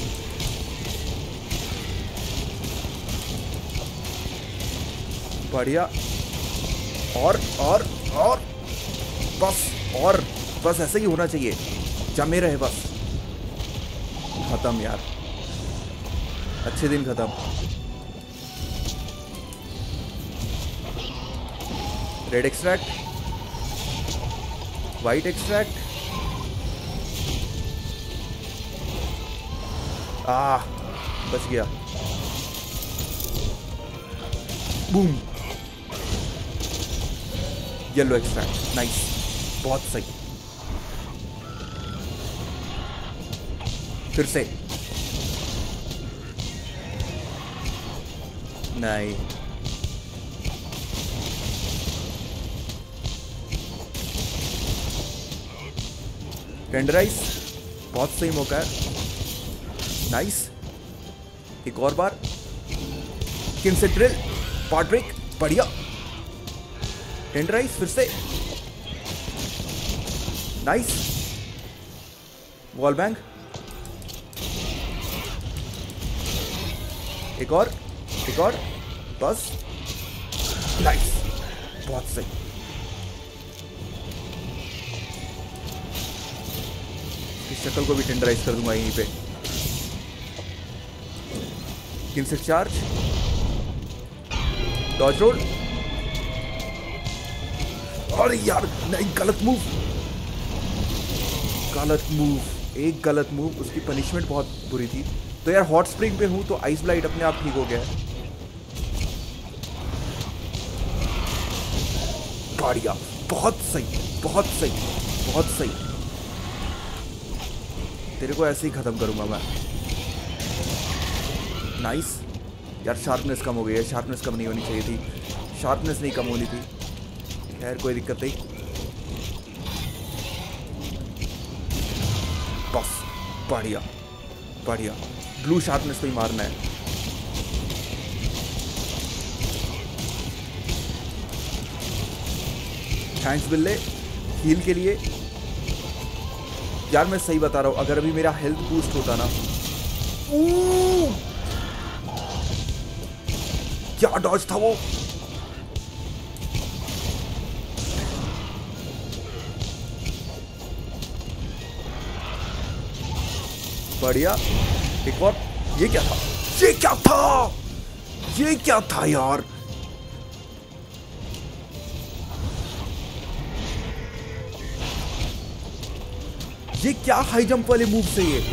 बढ़िया, और बस ऐसे ही होना चाहिए, जमे रहे बस। खत्म यार, अच्छे दिन खत्म। रेड एक्सट्रैक्ट, वाइट एक्सट्रैक्ट, बच गया, बूम, येलो एक्सट्रैक्ट, नाइस, बहुत सही। फिर से नहीं, टेंडराइज, बहुत सही मौका है। नाइस, एक और बार। Kinsect drill, part break, बढ़िया। टेंडराइज फिर से, नाइस। वॉल बैंग, एक और, एक और, बस। नाइस, बहुत सही। इस शक्ल को भी टेंडराइज कर दूंगा यहीं पे। किंग से चार्ज, डॉज रोल। अरे यार नहीं, गलत मूव, गलत मूव, एक गलत मूव, उसकी पनिशमेंट बहुत बुरी थी। तो यार हॉट स्प्रिंग पे हूं तो आइस ब्लाइट अपने आप ठीक हो गया है। बढ़िया, बहुत सही, बहुत सही, बहुत सही। तेरे को ऐसे ही खत्म करूंगा मैं। नाइस। यार शार्पनेस कम हो गई है, शार्पनेस कम नहीं होनी चाहिए थी, शार्पनेस नहीं कम होनी थी। खैर कोई दिक्कत नहीं। बस, बढ़िया बढ़िया। ब्लू शार्पनेस पे ही मारना है। थैंक्स बिल्ले हील के लिए। यार मैं सही बता रहा हूं, अगर अभी मेरा हेल्थ बूस्ट होता ना। क्या डॉज था वो। बढ़िया, एक और। ये क्या था, ये क्या था, ये क्या था यार। ये क्या हाई जंप वाले मूव से ये।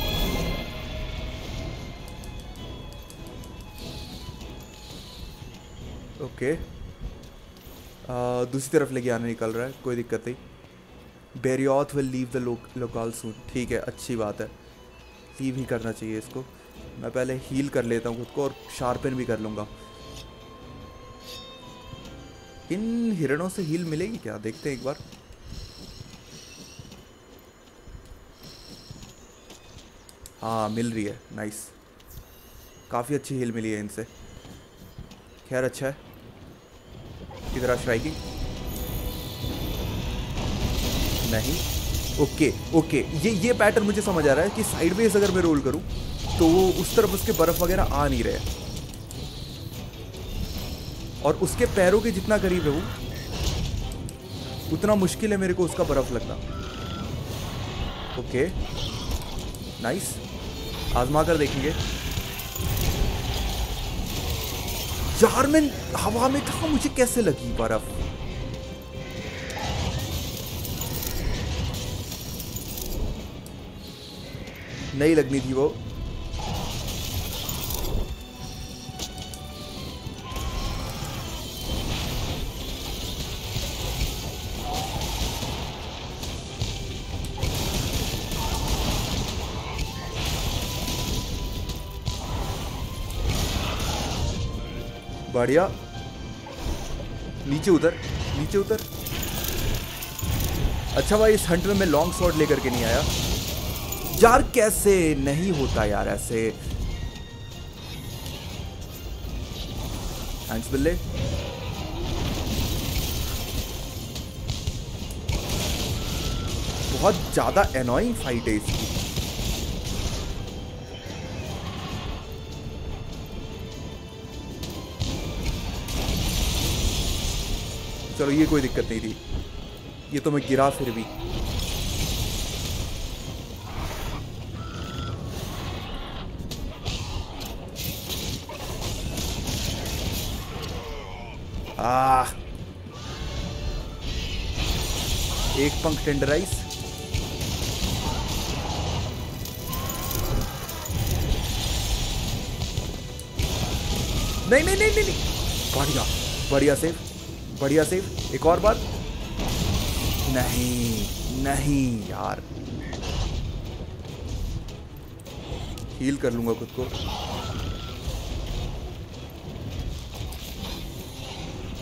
ओके, दूसरी तरफ लेके आने निकल रहा है, कोई दिक्कत नहीं। Barroth will leave the local soon. ठीक है, अच्छी बात है, लीव ही करना चाहिए इसको। मैं पहले हील कर लेता हूँ खुद को और शार्पन भी कर लूँगा। इन हिरणों से हील मिलेगी क्या, देखते हैं एक बार। हाँ मिल रही है, नाइस। काफ़ी अच्छी हील मिली है इनसे। खैर अच्छा है। किधर स्ट्राइकिंग नहीं। ओके ओके, ये पैटर्न मुझे समझ आ रहा है कि साइडवेज अगर मैं रोल करूं तो वो उस तरफ उसके बर्फ वगैरह आ नहीं रहे, और उसके पैरों के जितना करीब है वो उतना मुश्किल है मेरे को उसका बर्फ लगना। ओके नाइस, आजमा कर देखेंगे। यार मैं हवा में था, मुझे कैसे लगी बर्फ। नहीं लगनी थी वो। बढ़िया, नीचे उतर, नीचे उतर। अच्छा भाई, इस हंट में मैं लॉन्ग शॉट लेकर के नहीं आया यार। कैसे नहीं होता यार ऐसे। थैंक्स बिल्ले। बहुत ज्यादा एनॉइंग फाइट है इसकी। चलो ये कोई दिक्कत नहीं थी, ये तो मैं गिरा फिर भी। एक पंख टेंडराइज। नहीं नहीं नहीं नहीं, नहीं। बढ़िया बढ़िया सेव, बढ़िया सेव। एक और बार। नहीं नहीं यार, हील कर लूंगा खुद को।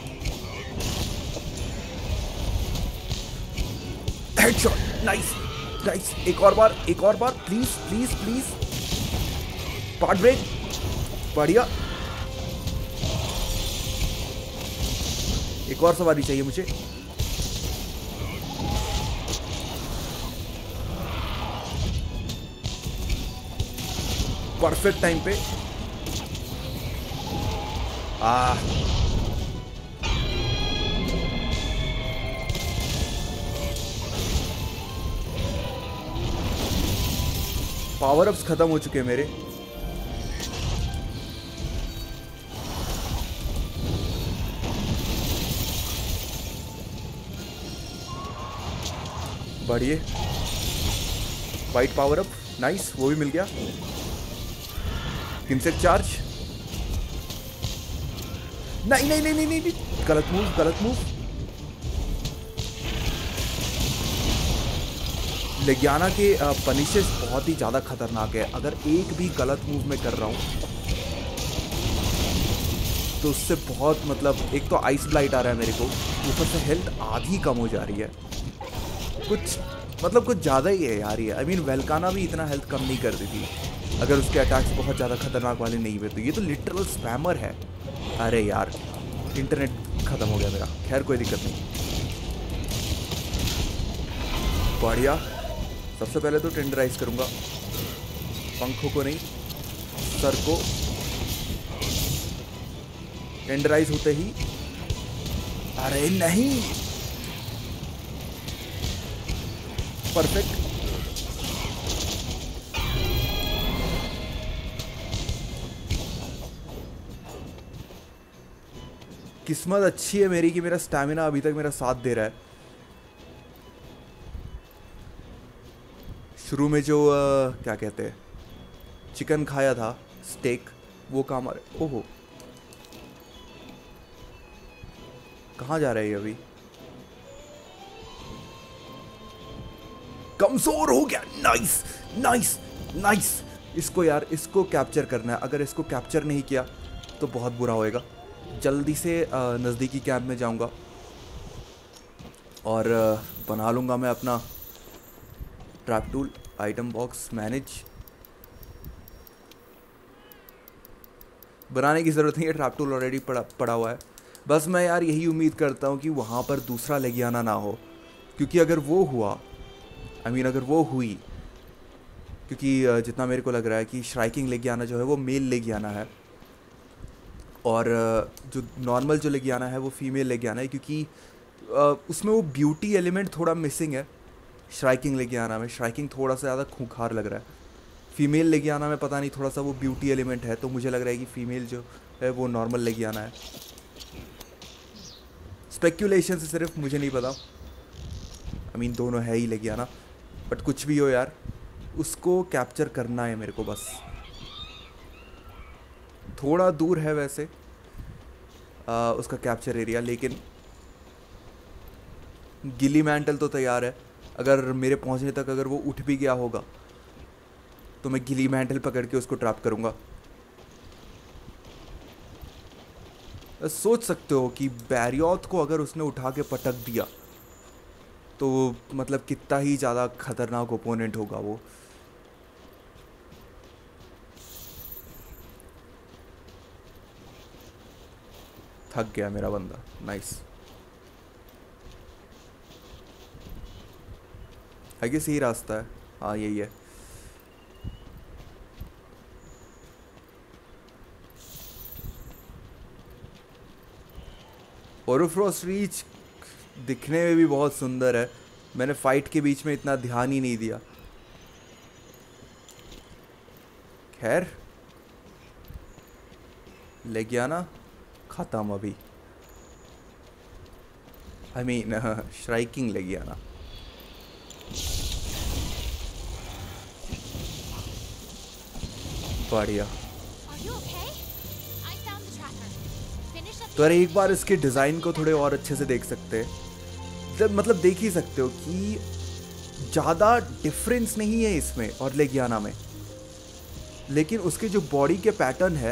Headshot, nice. नाइस, एक और बार please please please. Part break, बढ़िया। एक और सवारी चाहिए मुझे। परफेक्ट टाइम पे। पावर अप्स खत्म हो चुके हैं मेरे। बढ़िए, वाइट पावर अप, नाइस, वो भी मिल गया। इंसेक्ट चार्ज, नहीं नहीं नहीं नहीं नहीं, गलत मूव, गलत मूव। लेगियाना के पनिशेस बहुत ही ज़्यादा खतरनाक है। अगर एक भी गलत मूव मैं कर रहा हूँ तो उससे बहुत, मतलब एक तो आइस ब्लाइट आ रहा है मेरे को, ऊपर से हेल्थ आधी कम हो जा रही है। कुछ ज़्यादा ही है यार ये। आई मीन वेल्काना भी इतना हेल्थ कम नहीं करती थी अगर उसके अटैक्स बहुत ज़्यादा खतरनाक वाले नहीं हुए। तो ये तो लिटरल स्पैमर है। अरे यार, इंटरनेट ख़त्म हो गया मेरा। खैर कोई दिक्कत नहीं। बढ़िया, सबसे पहले तो टेंडराइज करूँगा पंखों को, नहीं सर को। टेंडराइज होते ही, अरे नहीं, परफेक्ट। किस्मत अच्छी है मेरी कि मेरा स्टैमिना अभी तक मेरा साथ दे रहा है। शुरू में जो क्या कहते हैं, चिकन खाया था, स्टेक, वो काम आ रहा है। ओहो, कहाँ जा रहे हैं अभी? कमजोर हो गया। Nice nice nice. इसको यार, इसको कैप्चर करना है। अगर इसको कैप्चर नहीं किया तो बहुत बुरा होएगा। जल्दी से नज़दीकी कैंप में जाऊंगा और बना लूँगा मैं अपना trap tool. Item box manage, बनाने की ज़रूरत नहीं है, ट्रैप टूल ऑलरेडी पड़ा हुआ है। बस मैं यार यही उम्मीद करता हूँ कि वहाँ पर दूसरा लेगियाना ना हो, क्योंकि अगर वो हुआ, अगर वो हुई, क्योंकि जितना मेरे को लग रहा है कि श्राइकिंग लेगियाना जो है वो मेल लेगियाना है और जो नॉर्मल जो लेगियाना है वो फीमेल लेगियाना है, क्योंकि उसमें वो ब्यूटी एलिमेंट थोड़ा मिसिंग है। श्राइकिंग लेगियाना में श्राइकिंग थोड़ा सा ज़्यादा खूंखार लग रहा है। फीमेल लेगियाना में पता नहीं, थोड़ा सा वो ब्यूटी एलिमेंट है, तो मुझे लग रहा है कि फीमेल जो है वो नॉर्मल लेगियाना है। स्पेक्यूलेशन से सिर्फ, मुझे नहीं पता। दोनों है ही लेगियाना, बट कुछ भी हो यार, उसको कैप्चर करना है मेरे को बस। थोड़ा दूर है वैसे उसका कैप्चर एरिया, लेकिन गिली मैंटल तो तैयार है। अगर मेरे पहुंचने तक अगर वो उठ भी गया होगा तो मैं गिली मैंटल पकड़ के उसको ट्रैप करूंगा। सोच सकते हो कि बैरियोथ को अगर उसने उठा के पटक दिया तो मतलब कितना ही ज़्यादा खतरनाक ओपोनेंट होगा वो। थक गया मेरा बंदा। नाइस, आई गेस यही रास्ता है। हाँ यही है। ओरोफ्रॉस्ट रीच दिखने में भी बहुत सुंदर है। मैंने फाइट के बीच में इतना ध्यान ही नहीं दिया। खैर, लेगियाना खत्म अभी। श्राइकिंग लेगियाना। बढ़िया। तो अरे एक बार इसके डिज़ाइन को थोड़े और अच्छे से देख सकते हैं। मतलब देख ही सकते हो कि ज़्यादा डिफरेंस नहीं है इसमें और लेगियाना में, लेकिन उसके जो बॉडी के पैटर्न है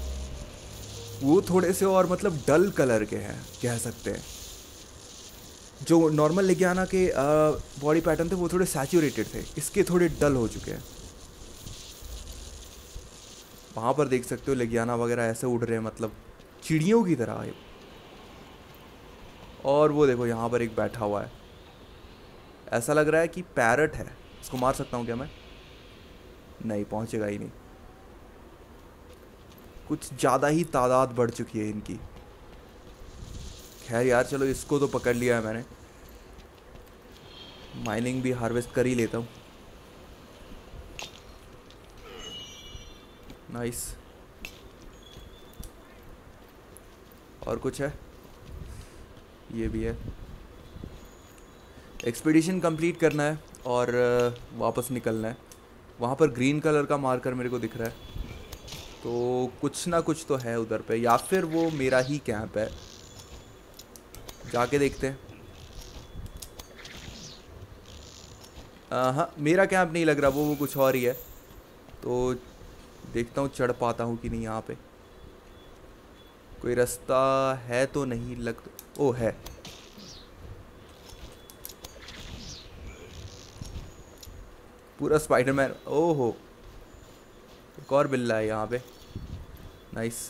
वो थोड़े से और मतलब डल कलर के हैं, कह सकते हैं। जो नॉर्मल लेगियाना के बॉडी पैटर्न थे वो थोड़े सैचुरेटेड थे, इसके थोड़े डल हो चुके हैं। वहाँ पर देख सकते हो लेगियाना वगैरह ऐसे उड़ रहे हैं, मतलब चिड़ियों की तरह है। और वो देखो यहाँ पर एक बैठा हुआ है, ऐसा लग रहा है कि पैरट है। इसको मार सकता हूँ क्या मैं? नहीं, पहुँचेगा ही नहीं। कुछ ज़्यादा ही तादाद बढ़ चुकी है इनकी। खैर यार चलो, इसको तो पकड़ लिया है मैंने। माइनिंग भी हार्वेस्ट कर ही लेता हूँ। नाइस। और कुछ है? ये भी है। एक्सपीडिशन कंप्लीट करना है और वापस निकलना है। वहाँ पर ग्रीन कलर का मार्कर मेरे को दिख रहा है, तो कुछ ना कुछ तो है उधर पे, या फिर वो मेरा ही कैंप है। जाके देखते हैं। हाँ, मेरा कैंप नहीं लग रहा, वो कुछ और ही है। तो देखता हूँ चढ़ पाता हूँ कि नहीं। यहाँ पे कोई रास्ता है तो नहीं लग, ओ है। पूरा स्पाइडरमैन। ओहो, एक और बिल्ला है यहाँ पे। नाइस।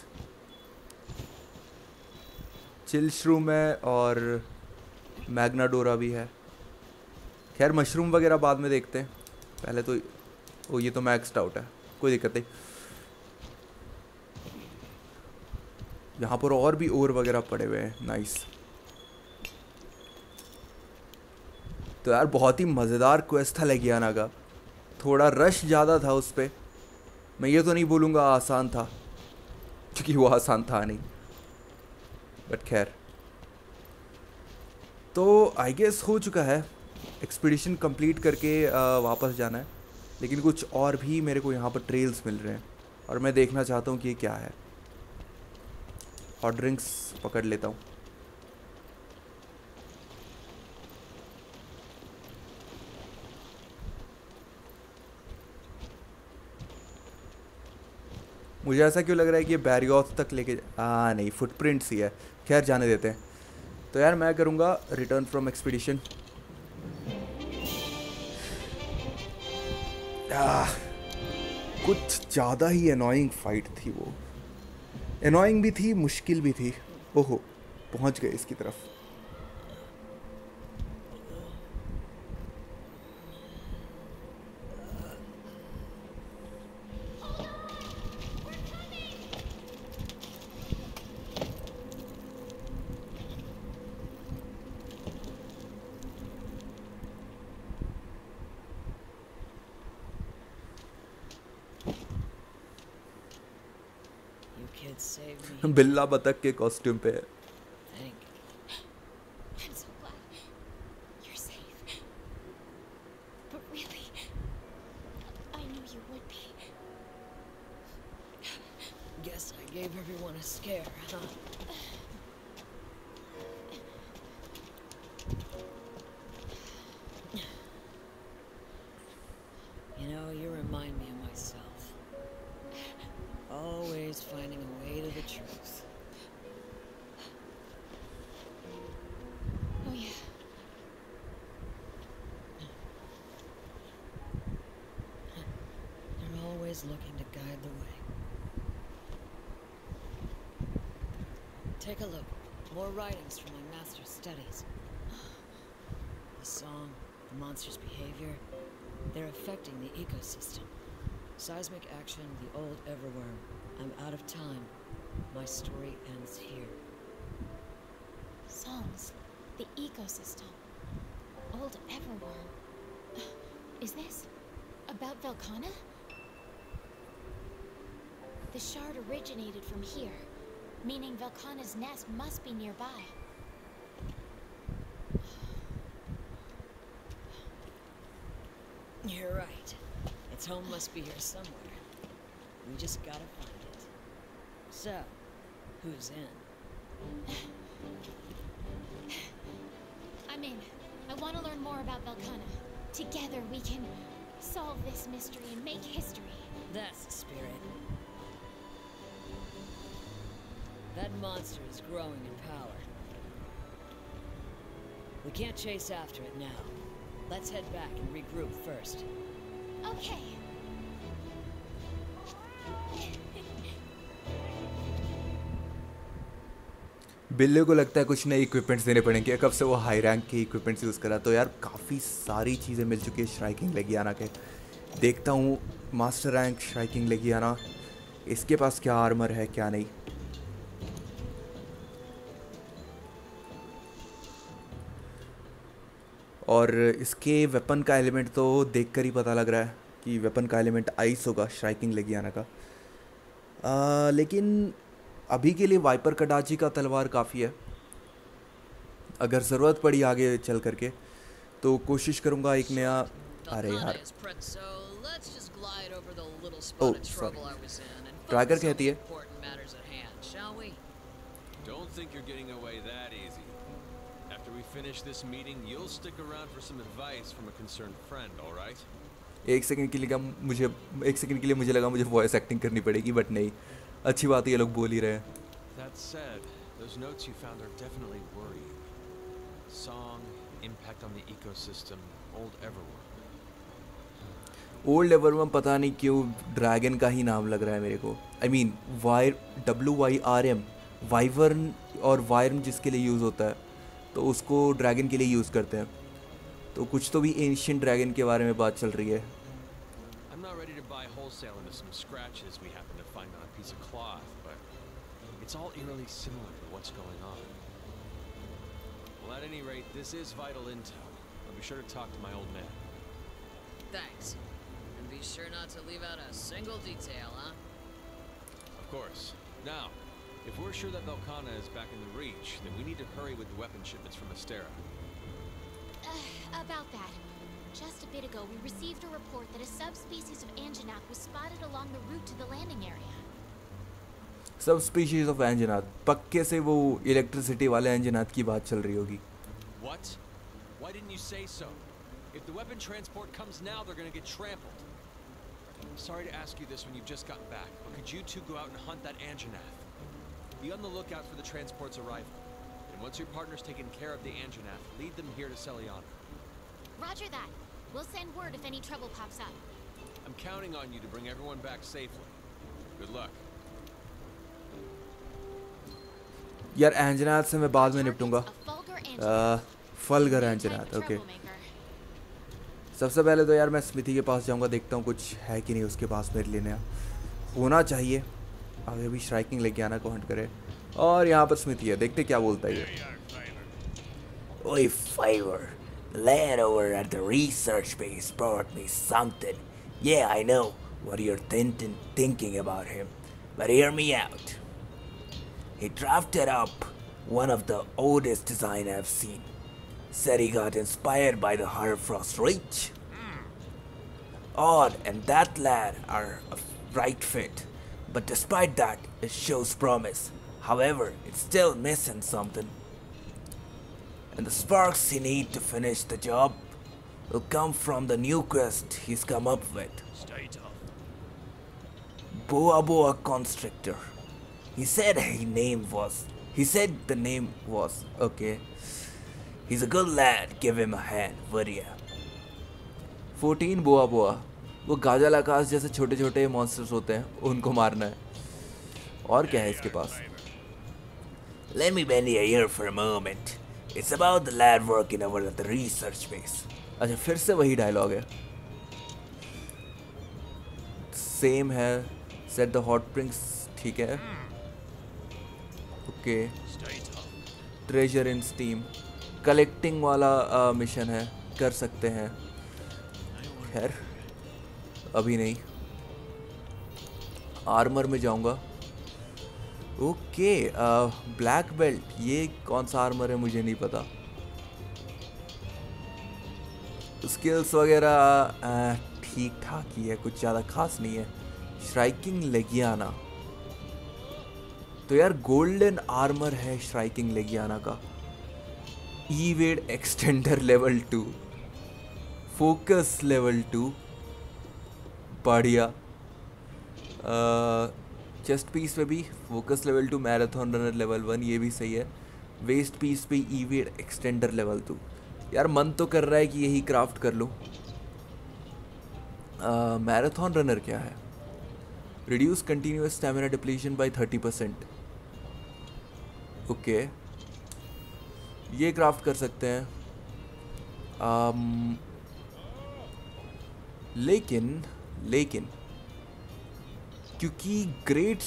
चिल श्रूम है और मैग्नाडोरा भी है। खैर मशरूम वगैरह बाद में देखते हैं, पहले तो ओ ये तो मैक्सड आउट है, कोई दिक्कत नहीं। यहाँ पर और भी ओर वगैरह पड़े हुए हैं। नाइस। तो यार बहुत ही मज़ेदार क्वेस्ट था लेगियाना का। थोड़ा रश ज़्यादा था उस पर। मैं ये तो नहीं बोलूँगा आसान था, क्योंकि वो आसान था नहीं, बट खैर। तो आई गेस हो चुका है। एक्सपीडिशन कंप्लीट करके वापस जाना है, लेकिन कुछ और भी मेरे को यहाँ पर ट्रेल्स मिल रहे हैं और मैं देखना चाहता हूँ कि ये क्या है। हॉट ड्रिंक्स पकड़ लेता हूँ। मुझे ऐसा क्यों लग रहा है कि ये बैरियॉथ तक लेके नहीं, फुटप्रिंट्स ही है। खैर जाने देते हैं। तो यार मैं करूँगा रिटर्न फ्रॉम एक्सपीडिशन। कुछ ज़्यादा ही एनॉइंग फाइट थी वो। एनॉइंग भी थी, मुश्किल भी थी। ओहो, पहुँच गए इसकी तरफ। You kids saved me. बिल्ला बतख के कॉस्ट्यूम पे है। Thank you. I'm so glad you're safe. But really, I knew you would be. Guess I gave everyone a scare, huh? You know, you remind me of myself. Always finding a way to the truth. Oh yeah. You're always looking to guide the way. Take a look. More writings from my master's studies. The song, the monster's behavior, they're affecting the ecosystem. Seismic action, the old Everworm. I'm out of time. My story ends here. Songs, the ecosystem, old Everworm. Is this about Velkhana? The shard originated from here, meaning Velkhana's nest must be nearby. You're right. Its home must be here somewhere. We just gotta find it. So, who's in? I'm in. I want to learn more about Velkhana. Together we can solve this mystery and make history. That's the spirit. That monster is growing in power. We can't chase after it now. Let's head back and regroup first. Okay. बिल्ले को लगता है कुछ नए equipments देने पड़ेंगे, कब से वो हाई रैंक के इक्विपमेंट्स यूज़ करा। तो यार काफ़ी सारी चीज़ें मिल चुकी है श्राइकिंग लेगियाना के। देखता हूँ मास्टर रैंक श्राइकिंग लेगियाना, इसके पास क्या आर्मर है क्या नहीं। और इसके वेपन का एलिमेंट तो देखकर ही पता लग रहा है कि वेपन का एलिमेंट आइस होगा श्राइकिंग लेगियाना का। लेकिन अभी के लिए वाइपर कडाची का तलवार काफ़ी है। अगर ज़रूरत पड़ी आगे चल करके तो कोशिश करूँगा एक नया। अरे यार ओह सॉरी, ट्रैगर कहती है। Don't think you're getting away that easy. After we finish this meeting, you'll stick around for some advice from a concerned friend, all right? एक सेकंड के लिए मुझे लगा मुझे वॉइस एक्टिंग करनी पड़ेगी, बट नहीं, अच्छी बात है ये लोग बोल ही रहे हैं। That said, those notes you found are definitely worrying. Song, impact on the ecosystem, old Everworm. Old Everworm पता नहीं क्यों ड्रैगन का ही नाम लग रहा है मेरे को। आई मीन WYRM, वाइवर्न और वायर्म जिसके लिए यूज़ होता है तो उसको ड्रैगन के लिए यूज़ करते हैं। तो कुछ तो भी एंशिएंट ड्रैगन के बारे में बात चल रही है। I'm not ready to buy wholesale into some scratches we happen to find on a piece of cloth, but it's all eerily similar to what's going on. Well, at any rate, this is vital intel. I'll be sure to talk to my old man. Thanks. And be sure not to leave out a single detail, huh? Of course. Now, if we're sure that Velkhana is back in the Reach, then we need to hurry with the weapon shipments from Astera. About that. Just a bit ago, we received a report that a subspecies of Anjanath was spotted along the route to the landing area. सब species of Anjanath, पक्के से वो electricity वाले एंजनाथ की बात चल रही होगी। What? Why didn't you say so? If the weapon transport comes now, they're gonna get trampled. Sorry to ask you this when you've just gotten back, but could you two go out and hunt that Anjanath? Be on the lookout for the transport's arrival. And once your partner's taken care of the Anjanath, lead them here to Celiana. Roger that. We'll send word if any trouble pops up. I'm counting on you to bring everyone back safely. Good luck. यार एंजनाथ से मैं बाद में निपटूंगा। A vulgar Anjanath. Fulgur Type Anjanath, of okay. troublemaker. सबसे पहले तो यार मैं स्मिथी के पास जाऊंगा, देखता हूँ कुछ है कि नहीं उसके पास मेरे लिए नया। होना चाहिए, अभी अभी श्राइकिंग लेके आना को हंट करे। और यहाँ पर स्मिथी है, देखते क्या बोलता है ये। Oi, Fiverr. The lad over at the research base brought me something. Yeah, I know what you're thinking about him, but hear me out. He drafted up one of the oldest design I've seen. Said he got inspired by the Harfrost Reach. Odd and that lad are a right fit, but despite that, it shows promise. However, it's still missing something. And the sparks he needs to finish the job will come from the new quest he's come up with. Stay tough. Boa Boa Constrictor. He said the name was okay. He's a good lad. Give him a hand, would ya? 14 बोआ बोआ, वो Gaza लाकास जैसे छोटे छोटे monsters होते हैं, उनको मारना है। और क्या है इसके पास? Let me bend your ear for a moment. It's about the lad working over at the research base. अच्छा, फिर से वही डायलॉग है, सेम है। सेट द हॉट प्रिंक्स, ठीक है, okay. Treasure in steam, collecting वाला मिशन है, कर सकते हैं। खैर अभी नहीं, आर्मर में जाऊंगा। ओके, ब्लैक बेल्ट, ये कौन सा आर्मर है मुझे नहीं पता। स्किल्स वगैरह ठीक ठाक ही है, कुछ ज़्यादा खास नहीं है। श्राइकिंग लेगियाना, तो यार गोल्डन आर्मर है श्राइकिंग लेगियाना का। Evade extender level 2, focus level 2, बढ़िया। चेस्ट पीस पे भी focus level 2, marathon runner level 1, ये भी सही है। वेस्ट पीस पे ईवेड एक्सटेंडर लेवल 2, यार मन तो कर रहा है कि यही क्राफ्ट कर लूँ। मैराथन रनर क्या है? Reduce continuous stamina depletion by 30%। Okay, ये क्राफ्ट कर सकते हैं। लेकिन क्योंकि ग्रेट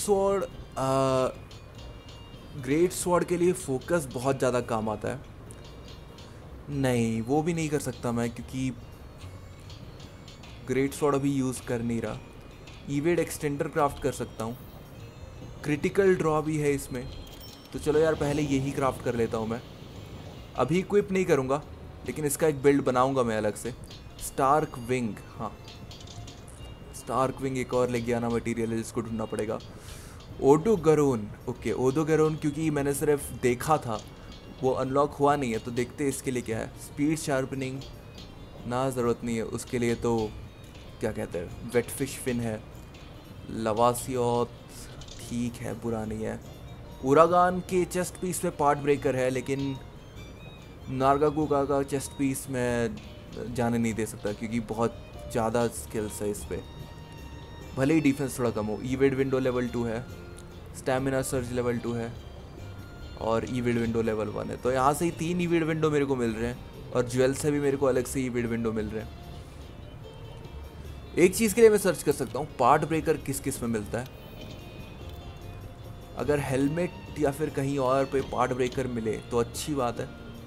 स्वॉर्ड के लिए फोकस बहुत ज़्यादा काम आता है। नहीं, वो भी नहीं कर सकता मैं, क्योंकि ग्रेट स्वॉर्ड अभी यूज़ कर नहीं रहा। ईवेड एक्सटेंडर क्राफ्ट कर सकता हूँ, क्रिटिकल ड्रॉ भी है इसमें। तो चलो यार, पहले यही क्राफ्ट कर लेता हूँ मैं। अभी इक्विप नहीं करूँगा, लेकिन इसका एक बिल्ड बनाऊँगा मैं अलग से। स्टार्क विंग, हाँ स्टार्क विंग एक और लेके आना मटेरियल है जिसको ढूंढना पड़ेगा। ओडोगरोन, ओके ओडोगरोन, क्योंकि मैंने सिर्फ देखा था, वो अनलॉक हुआ नहीं है। तो देखते हैं इसके लिए क्या है। स्पीड शार्पनिंग ना, ज़रूरत नहीं है उसके लिए। तो क्या कहते हैं, वेट फिश फिन है। लवासियोत ठीक है, बुरा नहीं है। उरागान के चेस्ट पीस में पार्ट ब्रेकर है, लेकिन नार्गाकुका का चेस्ट पीस में जाने नहीं दे सकता, क्योंकि बहुत ज़्यादा स्किल्स है इस पर। भले ही डिफेंस थोड़ा कम हो। ईवेड विंडो लेवल 2 है, स्टैमिना सर्ज लेवल 2 है, और ईवेड विंडो लेवल 1 है। तो यहाँ से ही 3 ईवेड विंडो मेरे को मिल रहे हैं, और ज्वेल से भी मेरे को अलग से ईवेड विंडो मिल रहे हैं। एक चीज़ के लिए मैं सर्च कर सकता हूँ, पार्ट ब्रेकर किस किस में मिलता है। अगर हेलमेट या फिर कहीं और पे पार्ट ब्रेकर मिले तो अच्छी बात है।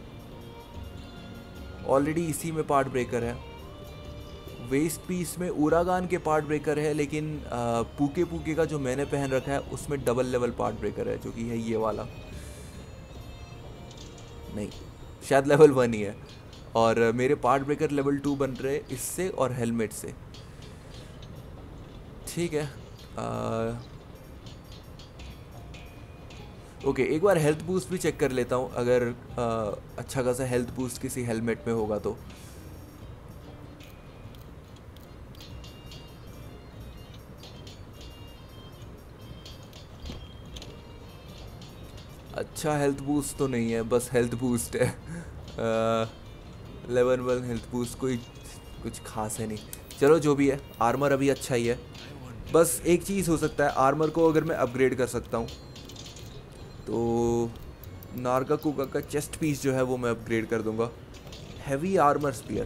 ऑलरेडी इसी में पार्ट ब्रेकर है। वेस्ट पीस में उरागान के पार्ट ब्रेकर है, लेकिन पूके का जो मैंने पहन रखा है उसमें डबल लेवल पार्ट ब्रेकर है, जो कि है ये वाला। नहीं, शायद लेवल 1 ही है। और मेरे पार्ट ब्रेकर लेवल 2 बन रहे इससे और हेलमेट से। ठीक है, ओके, एक बार हेल्थ बूस्ट भी चेक कर लेता हूँ, अगर अच्छा खासा हेल्थ बूस्ट किसी हेलमेट में होगा तो। अच्छा हेल्थ बूस्ट तो नहीं है, बस हेल्थ बूस्ट है। लेवल 1 हेल्थ बूस्ट कोई कुछ खास है नहीं। चलो जो भी है, आर्मर अभी अच्छा ही है। बस एक चीज़ हो सकता है, आर्मर को अगर मैं अपग्रेड कर सकता हूँ तो नार्गाकुका का चेस्ट पीस जो है वो मैं अपग्रेड कर दूंगा। हैवी आर्मर स्पीयर,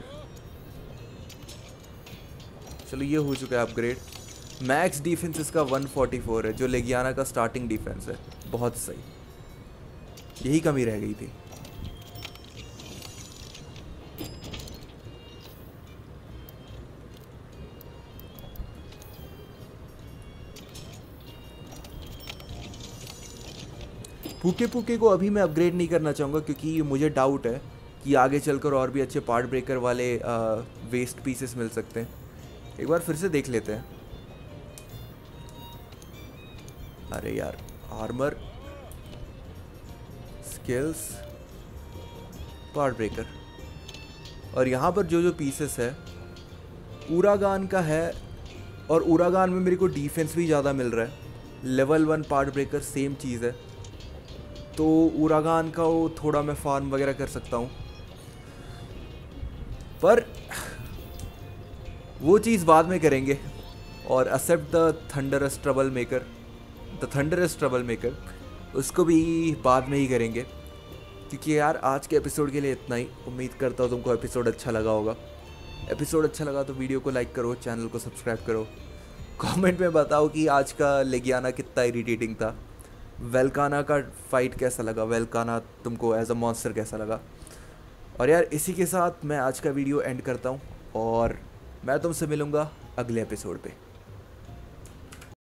चलो ये हो चुका है अपग्रेड। मैक्स डिफेंस इसका 144 है, जो लेगियाना का स्टार्टिंग डिफेंस है। बहुत सही, यही कमी रह गई थी। पूके को अभी मैं अपग्रेड नहीं करना चाहूँगा, क्योंकि मुझे डाउट है कि आगे चलकर और भी अच्छे पार्ट ब्रेकर वाले वेस्ट पीसेस मिल सकते हैं। एक बार फिर से देख लेते हैं। अरे यार, आर्मर, स्किल्स, पार्ट ब्रेकर, और यहाँ पर जो पीसेस है उरागान का है, और उरागान में मेरे को डिफेंस भी ज़्यादा मिल रहा है। लेवल 1 पार्ट ब्रेकर सेम चीज़ है, तो उरागान का वो थोड़ा मैं फार्म वगैरह कर सकता हूँ, पर वो चीज़ बाद में करेंगे। और except the thunderous troublemaker, उसको भी बाद में ही करेंगे, क्योंकि यार आज के एपिसोड के लिए इतना ही। उम्मीद करता हूँ तुमको एपिसोड अच्छा लगा होगा। एपिसोड अच्छा लगा तो वीडियो को लाइक करो, चैनल को सब्सक्राइब करो, कमेंट में बताओ कि आज का लेगियाना कितना इरिटेटिंग था। वेलकाना का फाइट कैसा लगा, वेलकाना तुमको एज अ मॉन्स्टर कैसा लगा। और यार इसी के साथ मैं आज का वीडियो एंड करता हूँ, और मैं तुमसे मिलूँगा अगले एपिसोड पे।